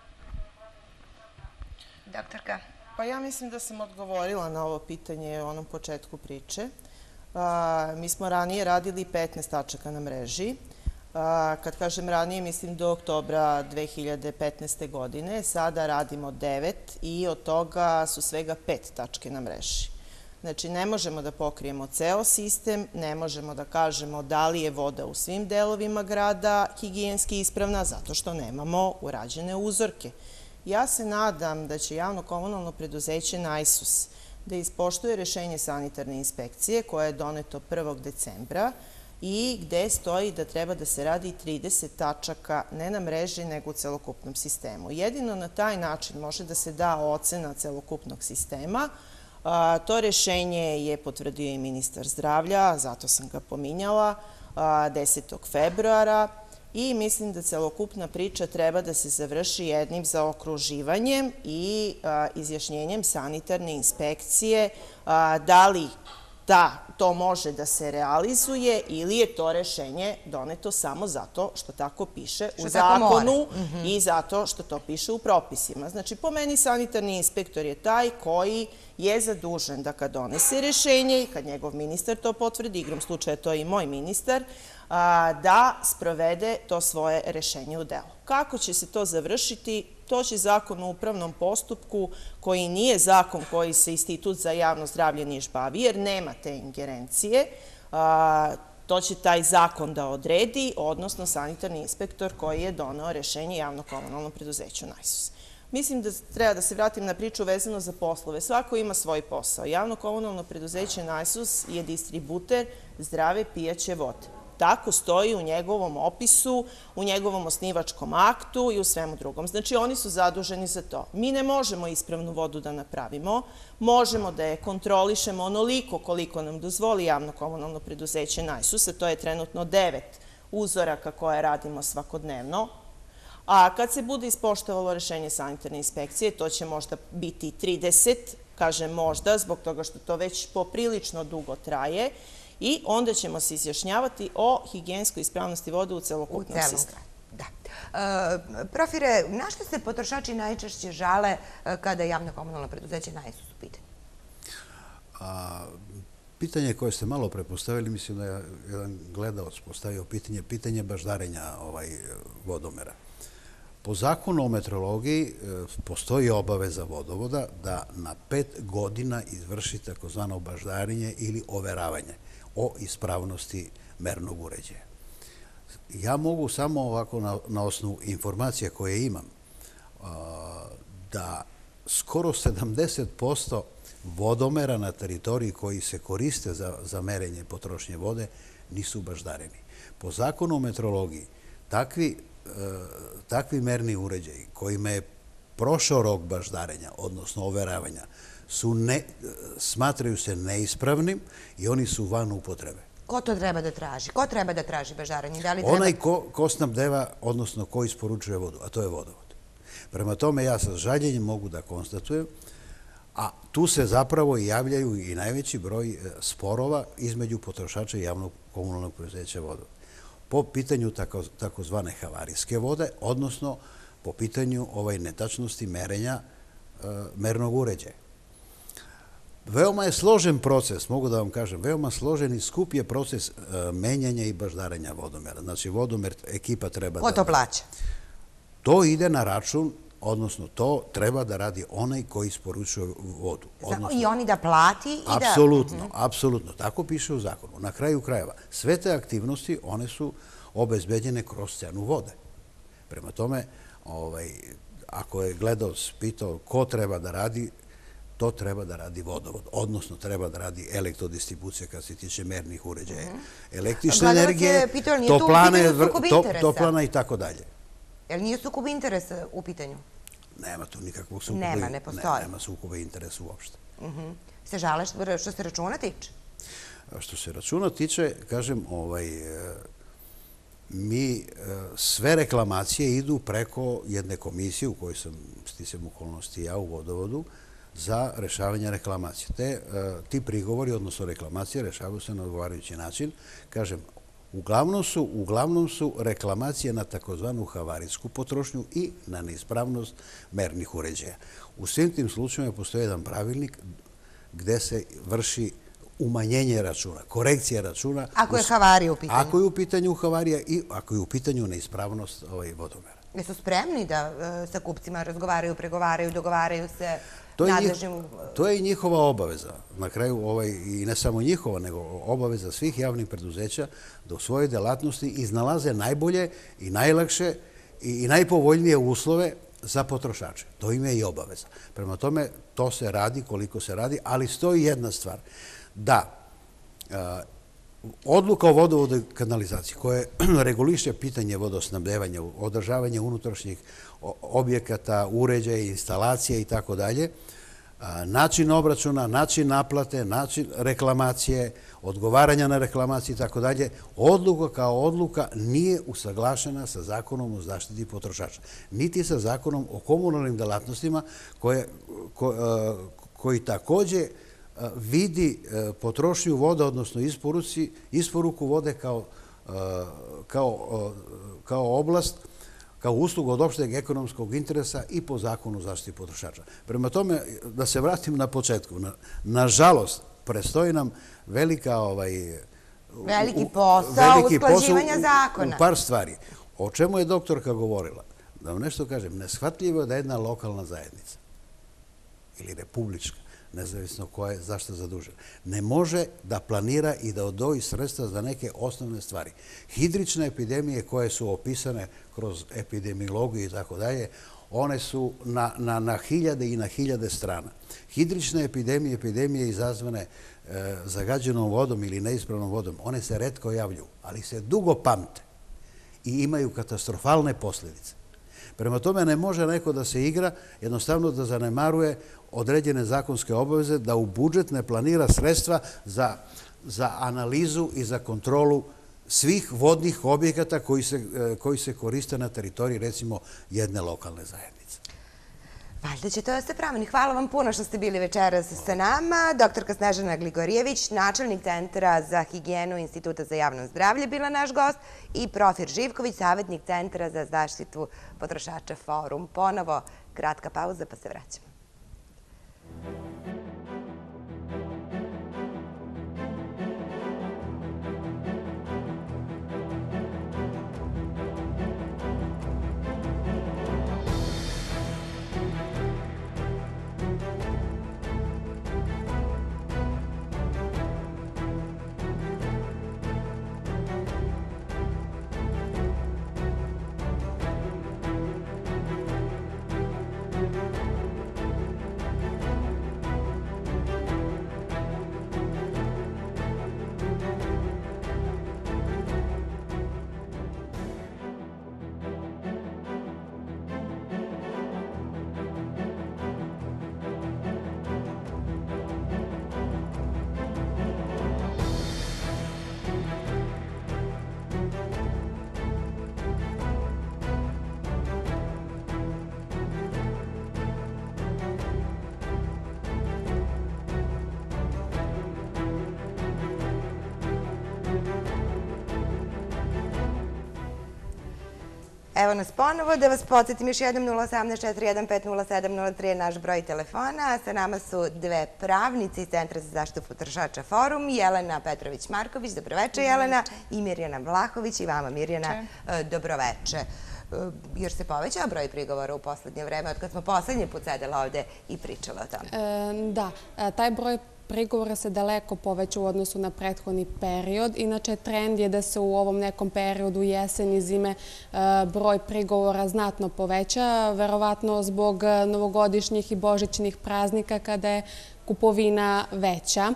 Speaker 1: Doktorka.
Speaker 9: Pa ja mislim da sam odgovorila na ovo pitanje u onom početku priče. Mi smo ranije radili petnaest tačaka na mreži, Kad kažem ranije, mislim do oktobra dve hiljade petnaeste. godine. Sada radimo devet i od toga su svega pet tačke na mreži. Znači, ne možemo da pokrijemo ceo sistem, ne možemo da kažemo da li je voda u svim delovima grada higijenski ispravna, zato što nemamo urađene uzorke. Ja se nadam da će javno komunalno preduzeće Najsus da ispoštuje rešenje sanitarne inspekcije koje je doneto prvog decembra i gde stoji da treba da se radi trideset tačaka ne na mreži nego u celokupnom sistemu. Jedino na taj način može da se da ocena celokupnog sistema. To rešenje je potvrdio i ministar zdravlja, zato sam ga pominjala, desetog februara i mislim da celokupna priča treba da se završi jednim zaokruživanjem i izjašnjenjem sanitarne inspekcije da li to može da se realizuje ili je to rešenje doneto samo zato što tako piše u zakonu i zato što to piše u propisima. Znači, po meni sanitarni inspektor je taj koji je zadužen da kad donese rešenje i kad njegov ministar to potvrdi, igrom slučaja to je i moj ministar, da sprovede to svoje rešenje u delo. Kako će se to završiti? To će zakon o upravnom postupku, koji nije zakon koji se Institut za javno zdravlje Niš bavi, jer nema te ingerencije, to će taj zakon da odredi, odnosno sanitarni inspektor koji je doneo rešenje javno komunalnom preduzeću Najsus. Mislim da treba da se vratim na priču vezano za poslove. Svako ima svoj posao. Javno komunalno preduzeće Najsus je distributer zdrave pijaće vode. Tako stoji u njegovom opisu, u njegovom osnivačkom aktu i u svemu drugom. Znači, oni su zaduženi za to. Mi ne možemo ispravnu vodu da napravimo, možemo da je kontrolišemo onoliko koliko nam dozvoli javno komunalno preduzeće Najsus, a to je trenutno devet uzoraka koje radimo svakodnevno. A kad se bude ispoštovalo rešenje sanitarne inspekcije, to će možda biti trideset, kažem možda, zbog toga što to već poprilično dugo traje, i onda ćemo se izjašnjavati o higijenskoj ispravnosti vode u celokupnom sistemu.
Speaker 1: Da. Profire, na što se potrošači najčešće žale kada je javno komunalno preduzeće Najsus u pitanju?
Speaker 10: Pitanje koje ste malo prepostavili, mislim da je jedan gledalac postavio pitanje, pitanje baždarenja vodomera. Po zakonu o meteorologiji postoji obaveza vodovoda da na pet godina izvrši takozvano baždarenje ili overavanje o ispravnosti mernog uređaja. Ja mogu samo ovako na osnovu informacija koje imam da skoro sedamdeset posto vodomera na teritoriji koji se koriste za merenje potrošnje vode nisu baždareni. Po zakonu o meteorologiji takvi merni uređaji kojima je prošao rok baždarenja, odnosno overavanja, smatraju se neispravnim i oni su van upotrebe.
Speaker 1: Ko to treba da traži? Ko treba da traži baždarenje?
Speaker 10: Onaj ko snabdeva, odnosno ko isporučuje vodu, a to je vodovod. Prema tome, ja sa žaljenjem mogu da konstatujem, a tu se zapravo javljaju i najveći broj sporova između potrošača i javnog komunalnog preduzeća vodovod. Po pitanju takozvane havarijske vode, odnosno po pitanju netačnosti merenja mernog uređaja. Veoma je složen proces, mogu da vam kažem, veoma složen i skup je proces menjanja i baždarenja vodomera. Znači, vodomer ekipa treba da...
Speaker 1: Ko to plaća?
Speaker 10: To ide na račun, odnosno to treba da radi onaj koji isporučuje vodu.
Speaker 1: I oni da plati i da...
Speaker 10: Apsolutno, apsolutno. Tako piše u zakonu. Na kraju krajeva, sve te aktivnosti, one su obezbeđene kroz cenu vode. Prema tome, ako je gledalac pitao ko treba da radi, to treba da radi vodovod, odnosno treba da radi elektrodistribucija kad se tiče mernih uređaja, električne energije, toplana i tako dalje.
Speaker 1: Jel nije sukob interesa u pitanju?
Speaker 10: Nema tu nikakvog sukoba.
Speaker 1: Nema, ne postoji.
Speaker 10: Nema sukoba interesa uopšte.
Speaker 1: Se žale što se računa tiče?
Speaker 10: Što se računa tiče, kažem, mi sve reklamacije idu preko jedne komisije u kojoj sam sticam okolnosti ja u vodovodu za rešavanje reklamacije. Ti prigovori, odnosno reklamacije, rešavaju se na odgovarajući način. Kažem, uglavnom su reklamacije na takozvanu havarijsku potrošnju i na neispravnost mernih uređaja. U svim tim slučajima postoji jedan pravilnik gde se vrši umanjenje računa, korekcija računa.
Speaker 1: Ako je havarija u pitanju.
Speaker 10: Ako je u pitanju havarija i ako je u pitanju neispravnost vodomera.
Speaker 1: Jesu spremni da sa kupcima razgovaraju, pregovaraju, dogovaraju se nadležnim...
Speaker 10: To je i njihova obaveza. Na kraju, i ne samo njihova, nego obaveza svih javnih preduzeća da u svojoj delatnosti iznalaze najbolje i najlakše i najpovoljnije uslove za potrošače. To im je i obaveza. Prema tome, to se radi koliko se radi, ali stoji jedna stvar. Da, odluka o vodovodu i kanalizaciji koja reguliše pitanje vodosnabdevanja, održavanja unutrašnjih objekata, uređaja, instalacije i tako dalje, način obračuna, način naplate, način reklamacije, odgovaranja na reklamacije i tako dalje, odluka kao odluka nije usaglašena sa zakonom o zaštiti potrošača, niti sa zakonom o komunalnim delatnostima koji takođe vidi potrošnju vode, odnosno isporuku vode kao oblast, kao uslugu od opšteg ekonomskog interesa i po zakonu o zaštiti potrošača. Prema tome, da se vratim na početku, nažalost, prestoji nam velika...
Speaker 1: Veliki posao usklađivanja zakona.
Speaker 10: U par stvari. O čemu je doktorka govorila? Da vam nešto kažem, neshvatljivo je da jedna lokalna zajednica ili republička, nezavisno koja je zašto zadužena, ne može da planira i da odvoji sredstva za neke osnovne stvari. Hidrične epidemije koje su opisane kroz epidemiologiju i tako dalje, one su na hiljade i na hiljade strana. Hidrične epidemije, epidemije izazvane zagađenom vodom ili neispravnom vodom, one se retko javljuju, ali se dugo pamte i imaju katastrofalne posljedice. Prema tome ne može neko da se igra, jednostavno da zanemaruje određene zakonske obaveze, da u budžet ne planira sredstva za analizu i za kontrolu svih vodnih objekata koji se koriste na teritoriji, recimo, jedne lokalne zajednice.
Speaker 1: Valjda će to da ste pravani. Hvala vam puno što ste bili večeras sa nama. Doktorka Snežana Gligorijević, načelnik Centra za higijenu Instituta za javno zdravlje, bila naš gost, i Profir Živković, savjetnik Centra za zaštitu potrošača Forum. Ponovo kratka pauza, pa se vraćamo. Evo nas ponovo, da vas podsjetim još jednom, nula osam četiri jedan pet nula sedam nula tri je naš broj telefona. Sa nama su dve pravnice iz Centra za zaštitu potrošača Forum, Jelena Petrović-Marković, dobroveče Jelena, i Mirjana Vlahović. I vama Mirjana, dobroveče. Jer se povećao broj prigovora u poslednje vreme, od kad smo poslednji put sedela ovde i pričala o tome.
Speaker 11: Da, taj broj prigovora se daleko poveća u odnosu na prethodni period. Inače, trend je da se u ovom nekom periodu jesen i zime broj prigovora znatno poveća, verovatno zbog novogodišnjih i božićnih praznika kada je kupovina veća.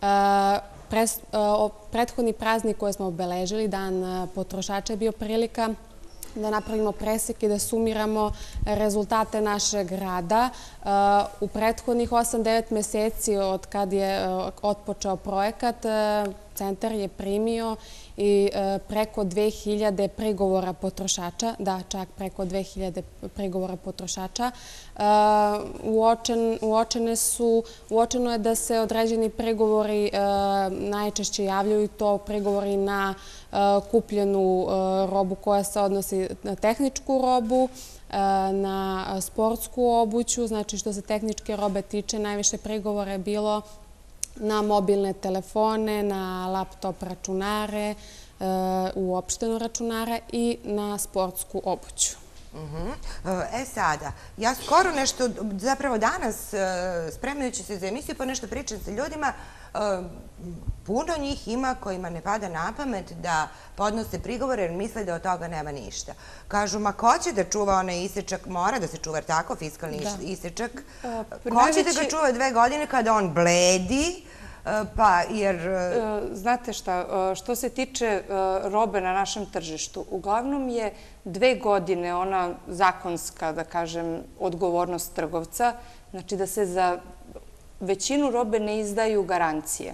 Speaker 11: Prethodni praznik koji smo obeležili, Dan potrošača, je bio prilika da napravimo presek i da sumiramo rezultate našeg rada. U prethodnih osam devet meseci od kad je otpočeo projekat, centar je primio i preko dve hiljade prigovora potrošača, da, čak preko dve hiljade prigovora potrošača. Uočeno je da se određeni prigovori najčešće javljaju, to prigovori na kupljenu robu koja se odnosi na tehničku robu, na sportsku obuću. Znači, što se tehničke robe tiče, najviše prigovora je bilo na mobilne telefone, na laptop računare, uopšteno računare i na sportsku obuću.
Speaker 1: E sada, ja skoro nešto, zapravo danas, spremajući se za emisiju, pa nešto pričam sa ljudima, puno njih ima kojima ne pada na pamet da podnose prigovore jer misle da od toga nema ništa. Kažu, ma ko će da čuva onaj isečak, mora da se čuva, tako, fiskalni isečak? Ko će da ga čuva dve godine kada on bledi? Pa, jer...
Speaker 12: Znate šta, što se tiče robe na našem tržištu, uglavnom je dve godine ona zakonska, da kažem, odgovornost trgovca, znači da se za većinu robe ne izdaju garancije.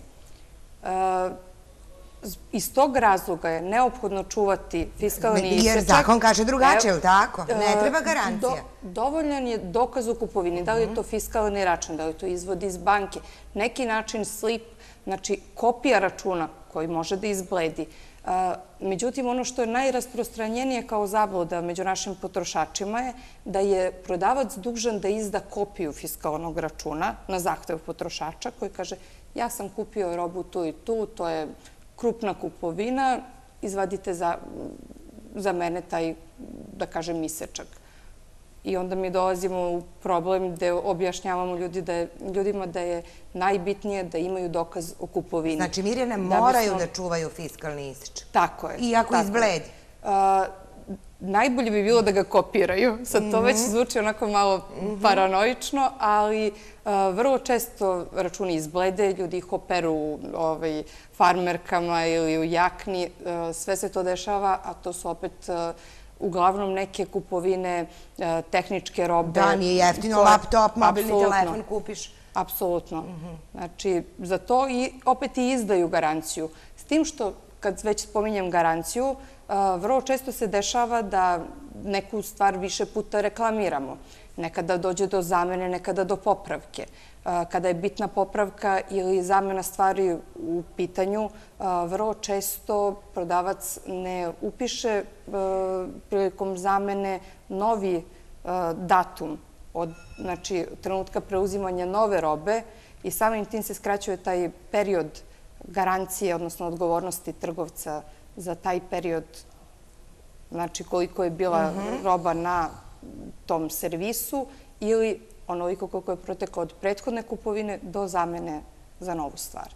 Speaker 12: Iz tog razloga je neophodno čuvati fiskalni isečak.
Speaker 1: Jer zakon kaže drugačije, ili tako? Ne treba garancija.
Speaker 12: Dovoljan je dokaz o kupovini. Da li je to fiskalni račun, da li je to izvod iz banke, neki način slip, znači kopija računa koji može da izbledi. Međutim, ono što je najrasprostranjenije kao zabluda među našim potrošačima je da je prodavac dužan da izda kopiju fiskalnog računa na zahtev potrošača koji kaže ja sam kupio robu tu i tu, to je krupna kupovina, izvadite za mene taj, da kažem, isečak. I onda mi dolazimo u problem gde objašnjavamo ljudima da je najbitnije da imaju dokaz o kupovini.
Speaker 1: Znači, Mirjane, moraju da čuvaju fiskalni isečak.
Speaker 12: Tako je.
Speaker 1: Iako izbledi.
Speaker 12: Najbolje bi bilo da ga kopiraju. Sad to već zvuči onako malo paranoično, ali vrlo često računi izblede, ljudi ih operu u farmerkama ili u jakni. Sve se to dešava, a to su opet uglavnom neke kupovine tehničke robe.
Speaker 1: Da, nije jeftino laptop, mobilni telefon kupiš.
Speaker 12: Apsolutno. Znači, za to i opet i izdaju garanciju. S tim što, kad već spominjem garanciju, vrlo često se dešava da neku stvar više puta reklamiramo. Nekada dođe do zamene, nekada do popravke. Kada je bitna popravka ili zamena stvari u pitanju, vrlo često prodavac ne upiše prilikom zamene novi datum od trenutka preuzimanja nove robe i samim tim se skraćuje taj period garancije, odnosno odgovornosti trgovca za taj period, znači koliko je bila roba na tom servisu ili onoliko koliko je proteklo od prethodne kupovine do zamene za novu stvar.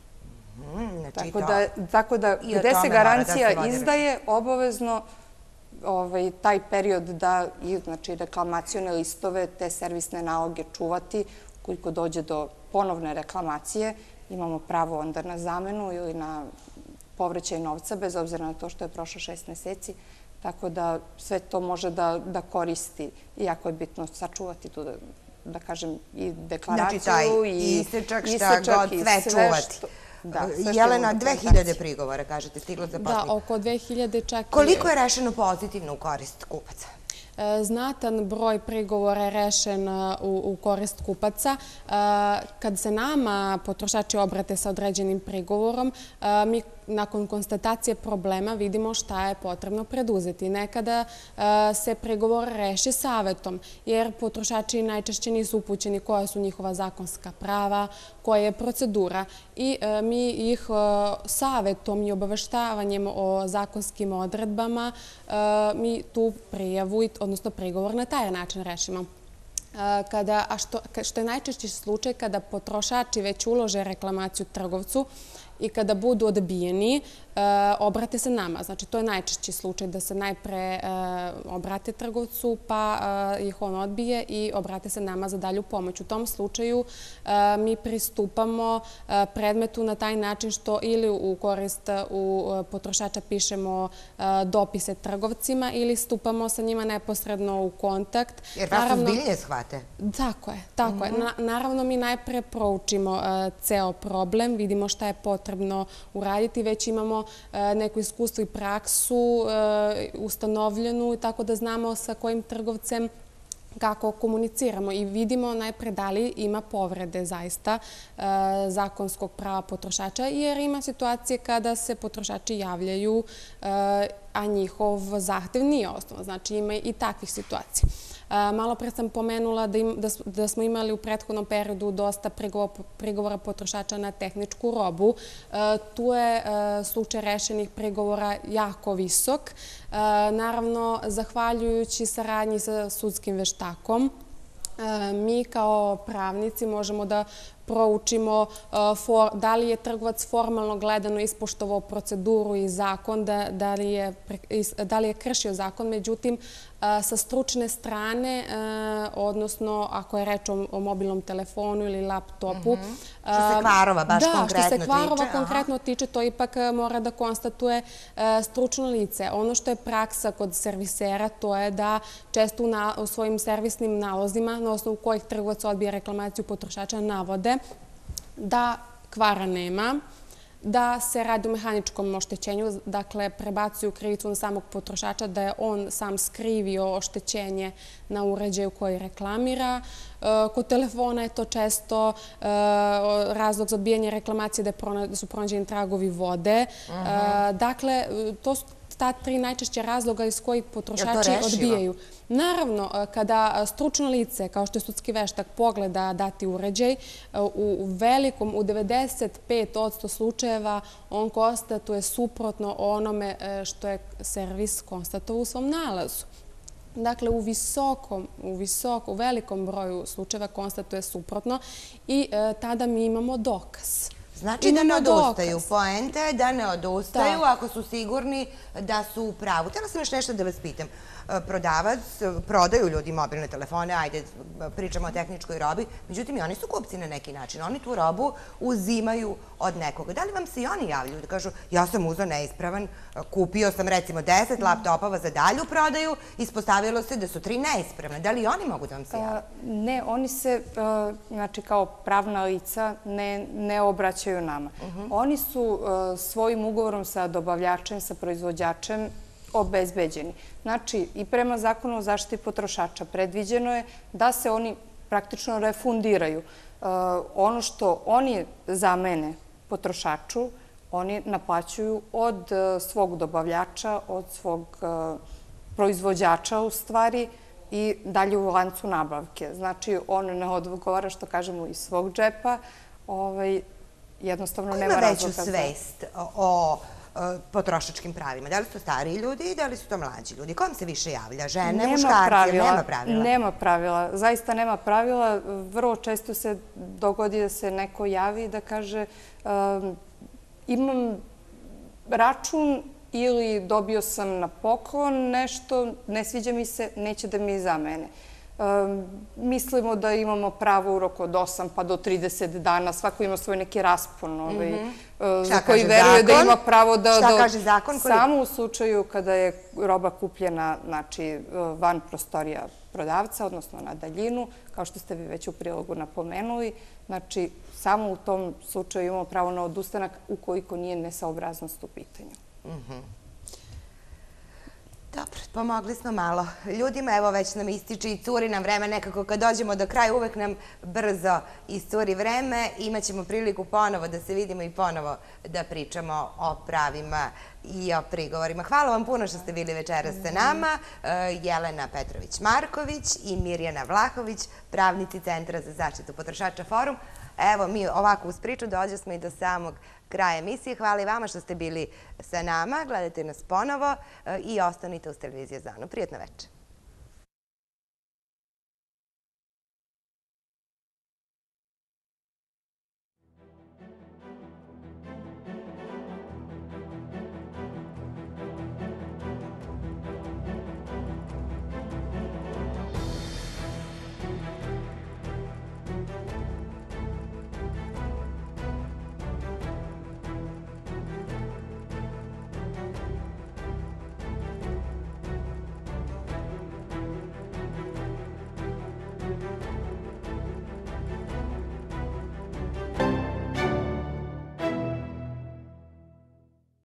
Speaker 12: Tako da gde se garancija izdaje, obavezno taj period da i reklamacione listove, te servisne naloge čuvati. Koliko dođe do ponovne reklamacije, imamo pravo onda na zamenu ili na povraćaj novca, bez obzira na to što je prošlo šest meseci. Tako da sve to može da koristi. Iako je bitno sačuvati tu, da kažem, i deklaraciju.
Speaker 1: Znači taj isečak, šta god, sve čuvati. Jelena, dve hiljade prigovora, kažete, stiglo za posljednje.
Speaker 11: Da, oko dve hiljade čak...
Speaker 1: Koliko je rešeno pozitivno u korist kupaca?
Speaker 11: Znatan broj prigovora je rešen u korist kupaca. Kad se nama potrošači obrate sa određenim prigovorom, mi nakon konstatacije problema vidimo šta je potrebno preduzeti. Nekada se prigovor reši savetom, jer potrošači najčešće nisu upućeni koja su njihova zakonska prava, koja je procedura i mi ih savetom i obaveštavanjem o zakonskim odredbama mi tu prijavu, odnosno prigovor na taj način rešimo. A što je najčešći slučaj kada potrošači već ulože reklamaciju trgovcu i kada budu odbijeni, obrate se nama. Znači, to je najčešći slučaj da se najpre obrate trgovcu, pa ih on odbije i obrate se nama za dalju pomoć. U tom slučaju mi pristupamo predmetu na taj način što ili u korist u potrošača pišemo dopise trgovcima ili stupamo sa njima neposredno u kontakt.
Speaker 1: Jer vas ozbiljnije shvate?
Speaker 11: Tako je, tako je. Naravno, mi najpre proučimo ceo problem, vidimo šta je potrebno uraditi, već imamo neko iskustvo i praksu ustanovljenu, tako da znamo sa kojim trgovcem kako komuniciramo i vidimo najpre da li ima povrede zaista zakonskog prava potrošača, jer ima situacije kada se potrošači javljaju, a njihov zahtev nije osnovan. Znači, ima i takvih situacija. Malo pre sam pomenula da smo imali u prethodnom periodu dosta prigovora potrošača na tehničku robu. Tu je slučaj rešenih prigovora jako visok. Naravno, zahvaljujući saradnji sa sudskim veštakom, mi kao pravnici možemo da proučimo da li je trgovac formalno gledano ispoštovao proceduru i zakon, da li je kršio zakon. Međutim, sa stručne strane, odnosno ako je reč o mobilnom telefonu ili laptopu.
Speaker 1: Što se kvarova baš konkretno tiče.
Speaker 11: Da, što se kvarova konkretno tiče, to ipak mora da konstatuje stručno lice. Ono što je praksa kod servisera, to je da često u svojim servisnim nalozima, na osnovu kojih trgovac odbije reklamaciju potrošača, navode da kvara nema, da se radi o mehaničkom oštećenju, dakle prebacuju krivicu na samog potrošača da je on sam skrivio oštećenje na uređaju koji reklamira. Kod telefona je to često razlog za odbijanje reklamacije da su pronađeni tragovi vode. Dakle, to su ta tri najčešće razloga iz kojih potrošači odbijaju. Naravno, kada stručno lice, kao što je sudski veštak, pogleda dati uređaj, u velikom, u devedeset pet posto slučajeva on konstatuje suprotno onome što je servis konstatovao u svom nalazu. Dakle, u visokom, u visokom, u velikom broju slučajeva konstatuje suprotno i tada mi imamo dokaz.
Speaker 1: Znači da ne odustaju. Poenta je da ne odustaju ako su sigurni da su u pravu. Htjela sam još nešto da vas pitam. Prodavac, prodaju ljudi mobilne telefone, ajde, pričamo o tehničkoj robi, međutim i oni su kupci na neki način. Oni tu robu uzimaju od nekoga. Da li vam se i oni javljaju da kažu ja sam uzeo neispravan, kupio sam recimo deset laptopova za dalju prodaju, ispostavilo se da su tri neispravne. Da li i oni mogu da vam se javljaju?
Speaker 12: Ne, oni se, znači kao pravna lica, ne obraćaju nama. Oni su svojim ugovorom sa dobavljačem, sa proizvođačem obezbeđeni. Znači, i prema zakonu o zaštiti potrošača predviđeno je da se oni praktično refundiraju. Ono što oni zamene potrošaču, oni naplaćuju od svog dobavljača, od svog proizvođača u stvari i dalje u lancu nabavke. Znači, on ne odgovara, što kažemo, iz svog džepa, jednostavno nema razloga za...
Speaker 1: Ko ima veću svest o potrošačkim pravima? Da li su to stariji ljudi i da li su to mlađi ljudi? Kom se više javlja? Žene, muškarci? Nema pravila?
Speaker 12: Nema pravila. Zaista nema pravila. Vrlo često se dogodi da se neko javi i da kaže imam račun ili dobio sam na poklon nešto, ne sviđa mi se, neće da mi zamene. Mislimo da imamo pravo u roku od osam pa do trideset dana. Svako ima svoj neki raspon za koji veruje da ima pravo da...
Speaker 1: Šta kaže zakon?
Speaker 12: Samo u slučaju kada je roba kupljena van prostorija prodavca, odnosno na daljinu, kao što ste vi već u prilogu napomenuli. Znači, samo u tom slučaju imamo pravo na odustanak ukoliko nije nesaobraznost u pitanju.
Speaker 1: Dobro, pomogli smo malo ljudima, evo već nam ističe i curi nam vreme, nekako kad dođemo do kraja uvek nam brzo iscuri vreme, imat ćemo priliku ponovo da se vidimo i ponovo da pričamo o pravima i o prigovorima. Hvala vam puno što ste bili večeras sa nama, Jelena Petrović-Marković i Mirjana Vlahović, pravnici Centra za zaštitu potrošača Forum. Evo, mi ovako uz priču dođe smo i do samog kraja emisije. Hvala i vama što ste bili sa nama. Gledajte nas ponovo i ostanite uz televiziju Zonu. Prijetno večer.